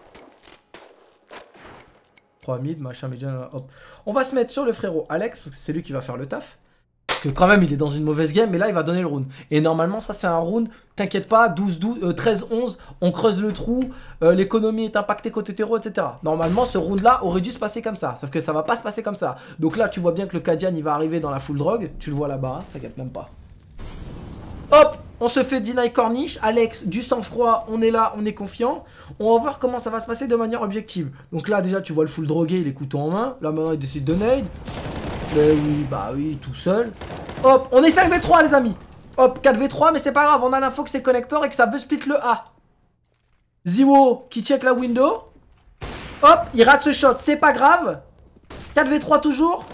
trois mid, machin, médian, hop. On va se mettre sur le frérot Alex, parce que c'est lui qui va faire le taf. Parce que quand même, il est dans une mauvaise game, mais là, il va donner le round. Et normalement, ça, c'est un round, t'inquiète pas, douze, douze, euh, treize, onze, on creuse le trou, euh, l'économie est impactée côté terreau, et cetera. Normalement, ce round-là aurait dû se passer comme ça, sauf que ça va pas se passer comme ça. Donc là, tu vois bien que le Kadian, il va arriver dans la full drogue, tu le vois là-bas, hein, t'inquiète même pas. Hop, on se fait deny corniche. Alex, du sang-froid, on est là, on est confiant. On va voir comment ça va se passer de manière objective. Donc là, déjà, tu vois le full drogué, il est couteau en main. Là, maintenant, il décide de nade. Mais oui, bah oui, tout seul. Hop, on est cinq v trois les amis. Hop, quatre v trois, mais c'est pas grave, on a l'info que c'est connector et que ça veut split le A. Ziwo qui check la window. Hop, il rate ce shot, c'est pas grave. quatre v trois toujours.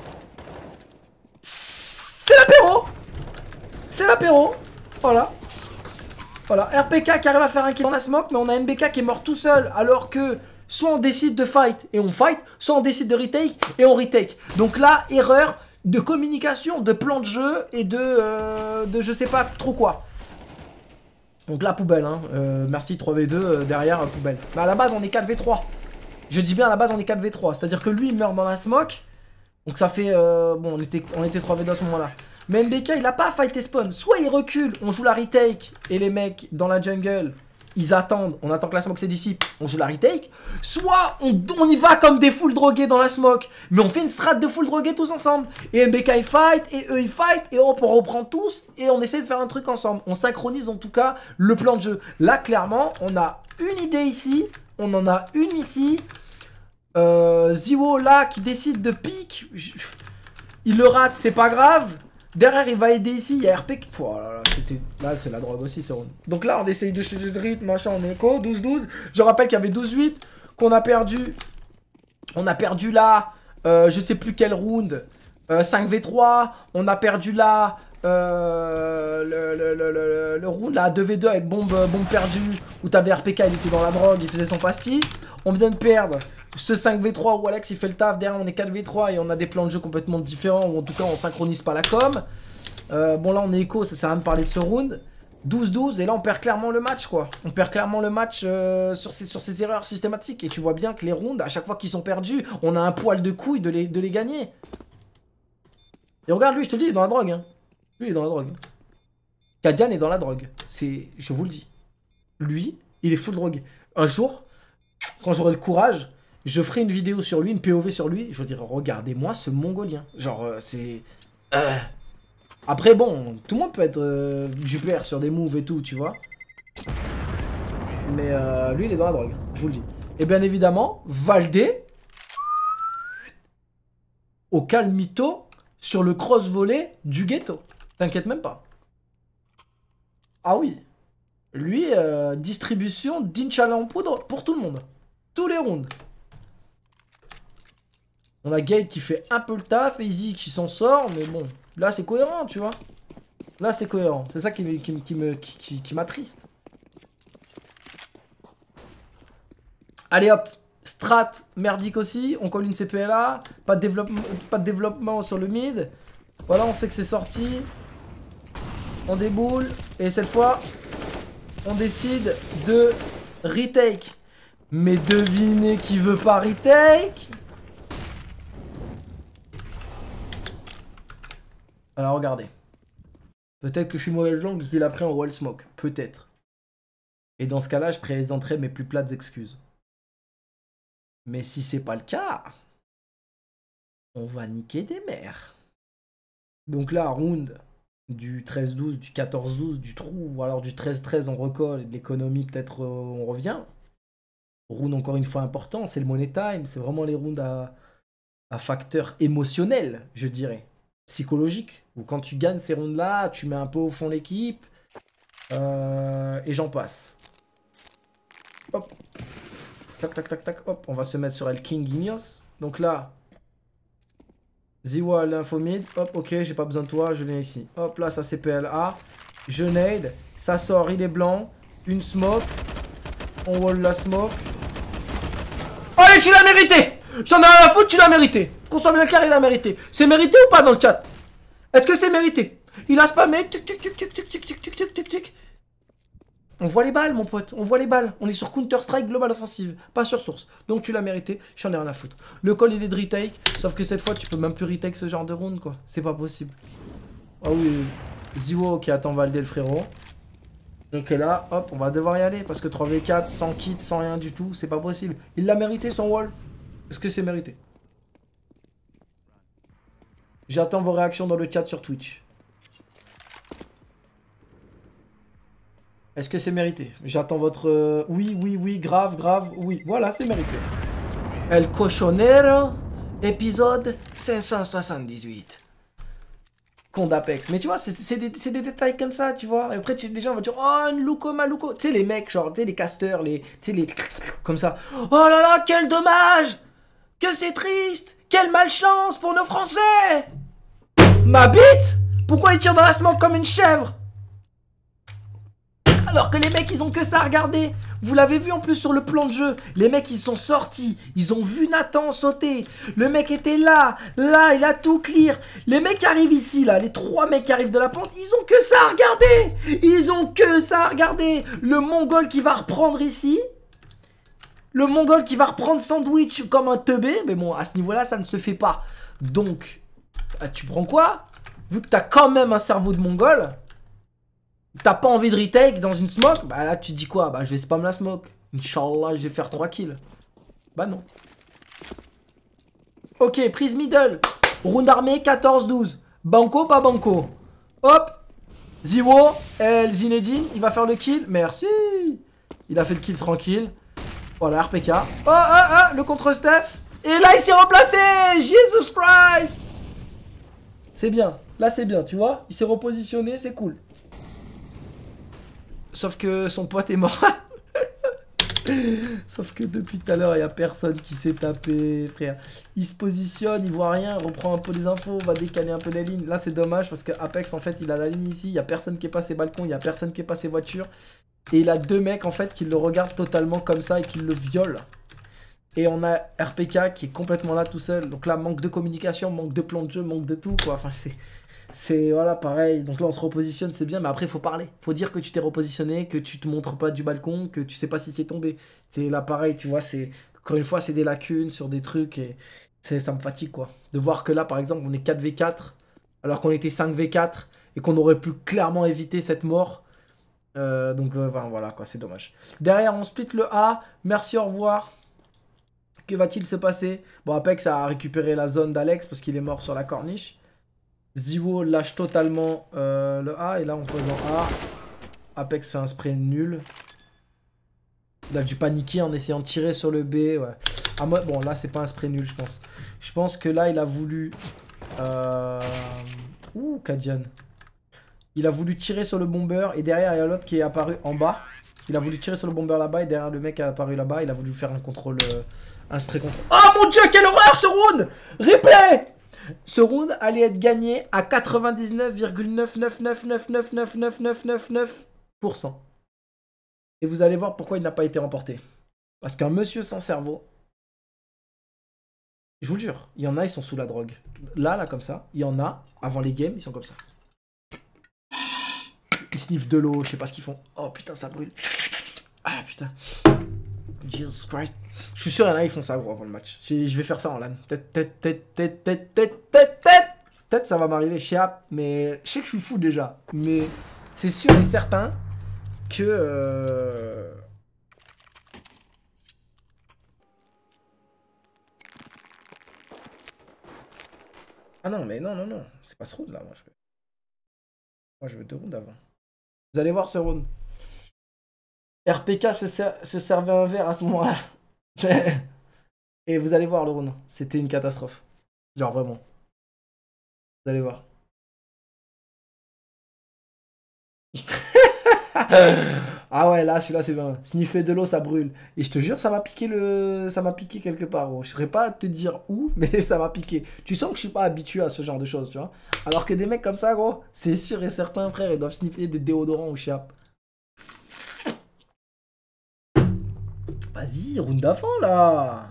C'est l'apéro. C'est l'apéro. Voilà. Voilà, R P K qui arrive à faire un kill dans la smoke, mais on a M B K qui est mort tout seul, alors que soit on décide de fight et on fight, soit on décide de retake et on retake. Donc là, erreur de communication, de plan de jeu et de, euh, de je sais pas trop quoi. Donc là, poubelle, hein. Euh, merci trois v deux, euh, derrière, euh, poubelle. Mais à la base, on est quatre v trois. Je dis bien à la base, on est quatre v trois. C'est-à-dire que lui, il meurt dans la smoke. Donc ça fait... Euh, bon, on était, on était trois v deux à ce moment-là. Mais M B K, il a pas fighté spawn. Soit il recule, on joue la retake. Et les mecs, dans la jungle, ils attendent. On attend que la smoke se dissipe. On joue la retake. Soit on, on y va comme des full drogués dans la smoke. Mais on fait une strat de full drogués tous ensemble. Et M B K, il fight. Et eux, ils fight. Et hop, on reprend tous. Et on essaie de faire un truc ensemble. On synchronise en tout cas le plan de jeu. Là, clairement, on a une idée ici. On en a une ici. Euh, Ziwo là qui décide de pique. Il le rate, c'est pas grave. Derrière il va aider ici, il y a R P. Oh là là, c'était. Là c'est la drogue aussi ce round. Donc là on essaye de changer de rythme, machin, en écho, douze douze. Je rappelle qu'il y avait douze huit, qu'on a perdu. On a perdu là, euh, je sais plus quel round. euh, cinq v trois, on a perdu là. Euh, le, le, le, le, le round là, deux v deux avec bombe, bombe perdue. Où t'avais R P K, il était dans la drogue, il faisait son pastis. On vient de perdre ce cinq v trois où Alex il fait le taf, derrière on est quatre v trois et on a des plans de jeu complètement différents, ou en tout cas on synchronise pas la com. Euh, bon là on est écho, ça sert à rien de parler de ce round. douze douze et là on perd clairement le match quoi. On perd clairement le match euh, sur, ces, sur ces erreurs systématiques. Et tu vois bien que les rounds, à chaque fois qu'ils sont perdus, on a un poil de couille de les, de les gagner. Et regarde lui, je te le dis, il est dans la drogue. Hein. Lui il est dans la drogue. Kadian est dans la drogue. C'est, je vous le dis. Lui, il est full drogue. Un jour, quand j'aurai le courage, je ferai une vidéo sur lui, une P O V sur lui. Je veux dire, regardez-moi ce mongolien. Genre, euh, c'est... Euh... Après, bon, tout le monde peut être euh, du père sur des moves et tout, tu vois. Mais euh, lui, il est dans la drogue, je vous le dis. Et bien évidemment, Valdé, au calmito, sur le cross-volley du ghetto. T'inquiète même pas. Ah oui. Lui, euh, distribution d'Inch'Allah en poudre pour tout le monde. Tous les rounds. On a Gate qui fait un peu le taf, Easy qui s'en sort, mais bon, là c'est cohérent, tu vois. Là c'est cohérent, c'est ça qui, qui, qui me qui, qui, qui m'attriste. Allez hop, strat merdique aussi, on colle une C P L A, pas de développement, pas de développement sur le mid. Voilà, on sait que c'est sorti. On déboule, et cette fois, on décide de retake. Mais devinez qui veut pas retake? Alors regardez. Peut-être que je suis mauvaise langue et qu'il a pris en wall smoke. Peut-être. Et dans ce cas-là, je présenterai mes plus plates excuses. Mais si c'est pas le cas, on va niquer des mères. Donc là, round du treize douze, du quatorze douze, du trou, ou alors du treize treize, on recolle, et de l'économie, peut-être euh, on revient. Round encore une fois important, c'est le money time, c'est vraiment les rounds à, à facteur émotionnel, je dirais. Psychologique, où quand tu gagnes ces rounds là, tu mets un peu au fond l'équipe, euh, et j'en passe. Hop, tac tac tac tac, hop, on va se mettre sur El King Ignos. Donc là, Ziwa l'info mid, hop, ok, j'ai pas besoin de toi, je viens ici. Hop, là, ça c'est P L A, je nade, ça sort, il est blanc, une smoke, on wall la smoke. Allez, tu l'as mérité! J'en ai rien à foutre, tu l'as mérité! Qu'on soit bien clair, il a mérité. C'est mérité ou pas dans le chat? Est-ce que c'est mérité? Il a spammé. Tic, tic, tic, tic, tic, tic, tic, tic, tic, tic, tic. On voit les balles, mon pote. On voit les balles. On est sur Counter-Strike Global Offensive. Pas sur Source. Donc tu l'as mérité. J'en ai rien à foutre. Le call, il est de retake. Sauf que cette fois, tu peux même plus retake ce genre de round, quoi. C'est pas possible. Ah oui. Ziwo qui attend Valdé, le frérot. Donc là, hop, on va devoir y aller. Parce que trois v quatre, sans kit, sans rien du tout, c'est pas possible. Il l'a mérité, son wall. Est-ce que c'est mérité? J'attends vos réactions dans le chat sur Twitch. Est-ce que c'est mérité? J'attends votre... Euh... Oui, oui, oui, grave, grave, oui. Voilà, c'est mérité. El cochonero, Épisode cinq cent soixante-dix-huit. Compte Apex. Mais tu vois, c'est des, des détails comme ça, tu vois. Et après, tu, les gens vont dire, oh, Nluko Maluko. Tu sais, les mecs, genre, tu sais, les casteurs, les. Tu sais, les. Comme ça. Oh là là, quel dommage! Que c'est triste! Quelle malchance pour nos Français! Ma bite! Pourquoi ils tirent dans la smoke comme une chèvre? Alors que les mecs, ils ont que ça à regarder. Vous l'avez vu en plus sur le plan de jeu. Les mecs, ils sont sortis. Ils ont vu Nathan sauter. Le mec était là. Là, il a tout clear. Les mecs qui arrivent ici, là. Les trois mecs qui arrivent de la pente, ils ont que ça à regarder. Ils ont que ça à regarder. Le Mongol qui va reprendre ici. Le Mongol qui va reprendre Sandwich comme un teubé. Mais bon, à ce niveau-là, ça ne se fait pas. Donc, tu prends quoi? Vu que t'as quand même un cerveau de Mongol. T'as pas envie de retake dans une smoke? Bah là tu dis quoi? Bah je vais spam la smoke. Inch'Allah je vais faire trois kills. Bah non. Ok, prise middle. Round armé quatorze douze. Banco, pas banco. Hop. Ziwo, El Zinedine, il va faire le kill. Merci. Il a fait le kill tranquille. Voilà, R P K. Oh, oh, oh, le contre Steph. Et là il s'est replacé. Jesus Christ. C'est bien. Là c'est bien, tu vois. Il s'est repositionné, c'est cool. Sauf que son pote est mort. Sauf que depuis tout à l'heure, il n'y a personne qui s'est tapé, frère. Il se positionne, il voit rien, reprend un peu des infos, va décaler un peu les lignes. Là, c'est dommage parce que Apex, en fait, il a la ligne ici. Il n'y a personne qui est passé balcon, il n'y a personne qui est passé voiture. Et il a deux mecs, en fait, qui le regardent totalement comme ça et qui le violent. Et on a R P K qui est complètement là tout seul. Donc là, manque de communication, manque de plan de jeu, manque de tout, quoi. Enfin, c'est... C'est, voilà, pareil. Donc là, on se repositionne, c'est bien, mais après, il faut parler. Faut dire que tu t'es repositionné, que tu te montres pas du balcon, que tu sais pas si c'est tombé. C'est là, pareil, tu vois, c'est... Encore une fois, c'est des lacunes sur des trucs et ça me fatigue, quoi. De voir que là, par exemple, on est quatre v quatre, alors qu'on était cinq v quatre et qu'on aurait pu clairement éviter cette mort. Euh, donc, euh, enfin, voilà, quoi, c'est dommage. Derrière, on split le A. Merci, au revoir. Que va-t-il se passer? Bon, Apex a récupéré la zone d'Alex parce qu'il est mort sur la corniche. Ziwo lâche totalement euh, le A. Et là, en faisant A, Apex fait un spray nul. Il a dû paniquer en essayant de tirer sur le B. Ouais. Ah, moi, bon, là, c'est pas un spray nul, je pense. Je pense que là, il a voulu... Euh... Ouh, Kadian. Il a voulu tirer sur le bomber. Et derrière, il y a l'autre qui est apparu en bas. Il a voulu tirer sur le bomber là-bas. Et derrière, le mec est apparu là-bas. Il a voulu faire un contrôle... Euh... Un spray contrôle. Oh mon dieu, quelle horreur ce round! Replay! Ce round allait être gagné à quatre-vingt-dix-neuf virgule neuf neuf neuf neuf neuf neuf neuf neuf neuf neuf pour cent. Et vous allez voir pourquoi il n'a pas été remporté. Parce qu'un monsieur sans cerveau, je vous le jure, il y en a, ils sont sous la drogue. Là, là, comme ça, il y en a, avant les games, ils sont comme ça. Ils sniffent de l'eau, je sais pas ce qu'ils font. Oh putain, ça brûle. Ah putain. Jesus Christ. Je suis sûr, il y en a, ils font ça, gros, avant le match. Je vais faire ça en LAN. Peut-être, peut-être, peut-être, peut-être, peut-être, peut-être, peut-être. Peut-être ça va m'arriver chez App, mais je sais que je suis fou déjà. Mais c'est sûr et certain que... Euh... Ah non, mais non, non, non. C'est pas ce round là, moi je veux. Moi je veux deux rounds avant. Vous allez voir ce round. R P K se, ser se servait un verre à ce moment-là. Et vous allez voir le round. C'était une catastrophe. Genre vraiment. Vous allez voir. Ah ouais, là, celui-là, c'est bien. Sniffer de l'eau, ça brûle. Et je te jure, ça m'a piqué le... Ça m'a piqué quelque part, gros. Je ne saurais pas te dire où, mais ça m'a piqué. Tu sens que je suis pas habitué à ce genre de choses, tu vois. Alors que des mecs comme ça, gros, c'est sûr et certain, frère, ils doivent sniffer des déodorants ou chiap. Vas-y, round d'avant, là.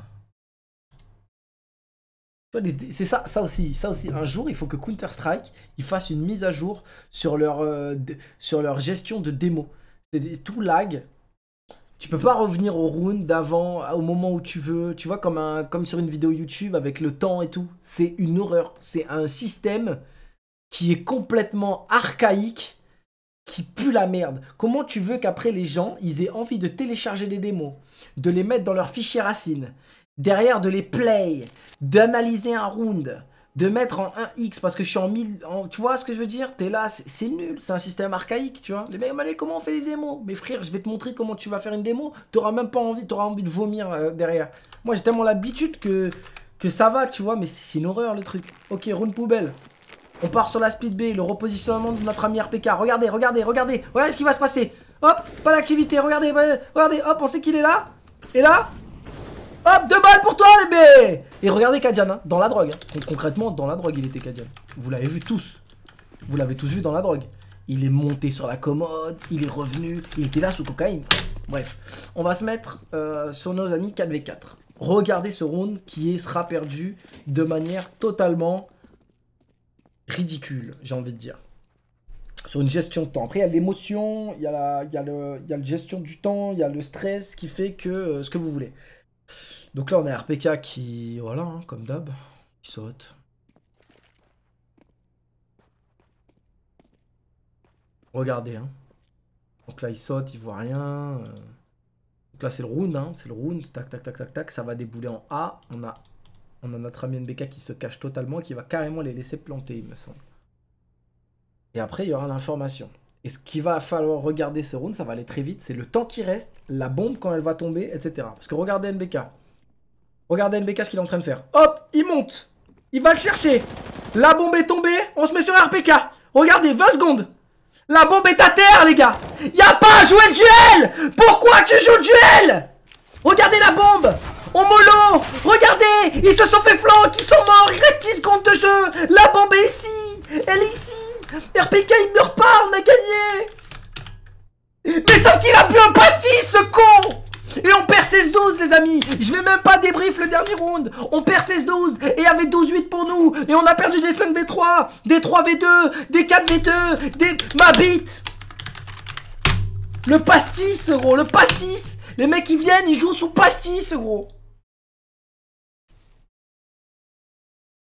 C'est ça, ça aussi, ça aussi. Un jour, il faut que Counter-Strike, il fasse une mise à jour sur leur, euh, sur leur gestion de démo. Tout lag. Tu peux pas revenir au round d'avant, au moment où tu veux. Tu vois, comme, un, comme sur une vidéo YouTube avec le temps et tout. C'est une horreur. C'est un système qui est complètement archaïque, qui pue la merde. Comment tu veux qu'après les gens, ils aient envie de télécharger des démos, de les mettre dans leur fichier racine, derrière de les play, d'analyser un round, de mettre en un X parce que je suis en mille... En, tu vois ce que je veux dire? T'es là, c'est nul, c'est un système archaïque, tu vois. Les mecs, allez, comment on fait des démos? Mais frère, je vais te montrer comment tu vas faire une démo. T'auras même pas envie, t'auras envie de vomir euh, derrière. Moi, j'ai tellement l'habitude que, que ça va, tu vois, mais c'est une horreur le truc. Ok, round poubelle. On part sur la speed B, le repositionnement de notre ami R P K. Regardez, regardez, regardez. Regardez ce qui va se passer. Hop, pas d'activité. Regardez, regardez. Hop, on sait qu'il est là. Et là. Hop, deux balles pour toi, bébé. Et regardez Kadian, hein, dans la drogue. Hein. Concrètement, dans la drogue, il était Kadian. Vous l'avez vu tous. Vous l'avez tous vu dans la drogue. Il est monté sur la commode. Il est revenu. Il était là sous cocaïne. Bref, on va se mettre euh, sur nos amis quatre v quatre. Regardez ce round qui est, sera perdu de manière totalement ridicule, j'ai envie de dire. Sur une gestion de temps. Après, il y a l'émotion, il y a la, il y a le, il y a la gestion du temps, il y a le stress qui fait que euh, ce que vous voulez. Donc là, on a R P K qui, voilà, hein, comme d'hab, il saute. Regardez, hein. Donc là, il saute, il voit rien. Euh... Donc là, c'est le round, hein. C'est le round. Tac, tac, tac, tac, tac. Ça va débouler en A. On a, on a notre ami N B K qui se cache totalement, qui va carrément les laisser planter, il me semble. Et après, il y aura l'information. Et ce qu'il va falloir regarder ce round, ça va aller très vite. C'est le temps qui reste, la bombe quand elle va tomber, et cetera. Parce que regardez N B K. Regardez N B K ce qu'il est en train de faire. Hop, il monte. Il va le chercher. La bombe est tombée. On se met sur R P K. Regardez, vingt secondes. La bombe est à terre, les gars. Y'a pas à jouer le duel. Pourquoi tu joues le duel? Regardez la bombe. On mollo. Regardez. Ils se sont fait flanc. Ils sont morts. Il reste dix secondes de jeu. La bombe est ici. Elle est ici. R P K, il meurt pas. On a gagné. Mais sauf qu'il a plus un pastis, ce con. Et on perd seize douze, les amis. Je vais même pas débrief le dernier round. On perd seize douze. Et il y avait douze huit pour nous. Et on a perdu des cinq v trois, des trois v deux, des quatre v deux, des... Ma bite. Le pastis, gros. Le pastis. Les mecs qui viennent, ils jouent sous pastis, gros.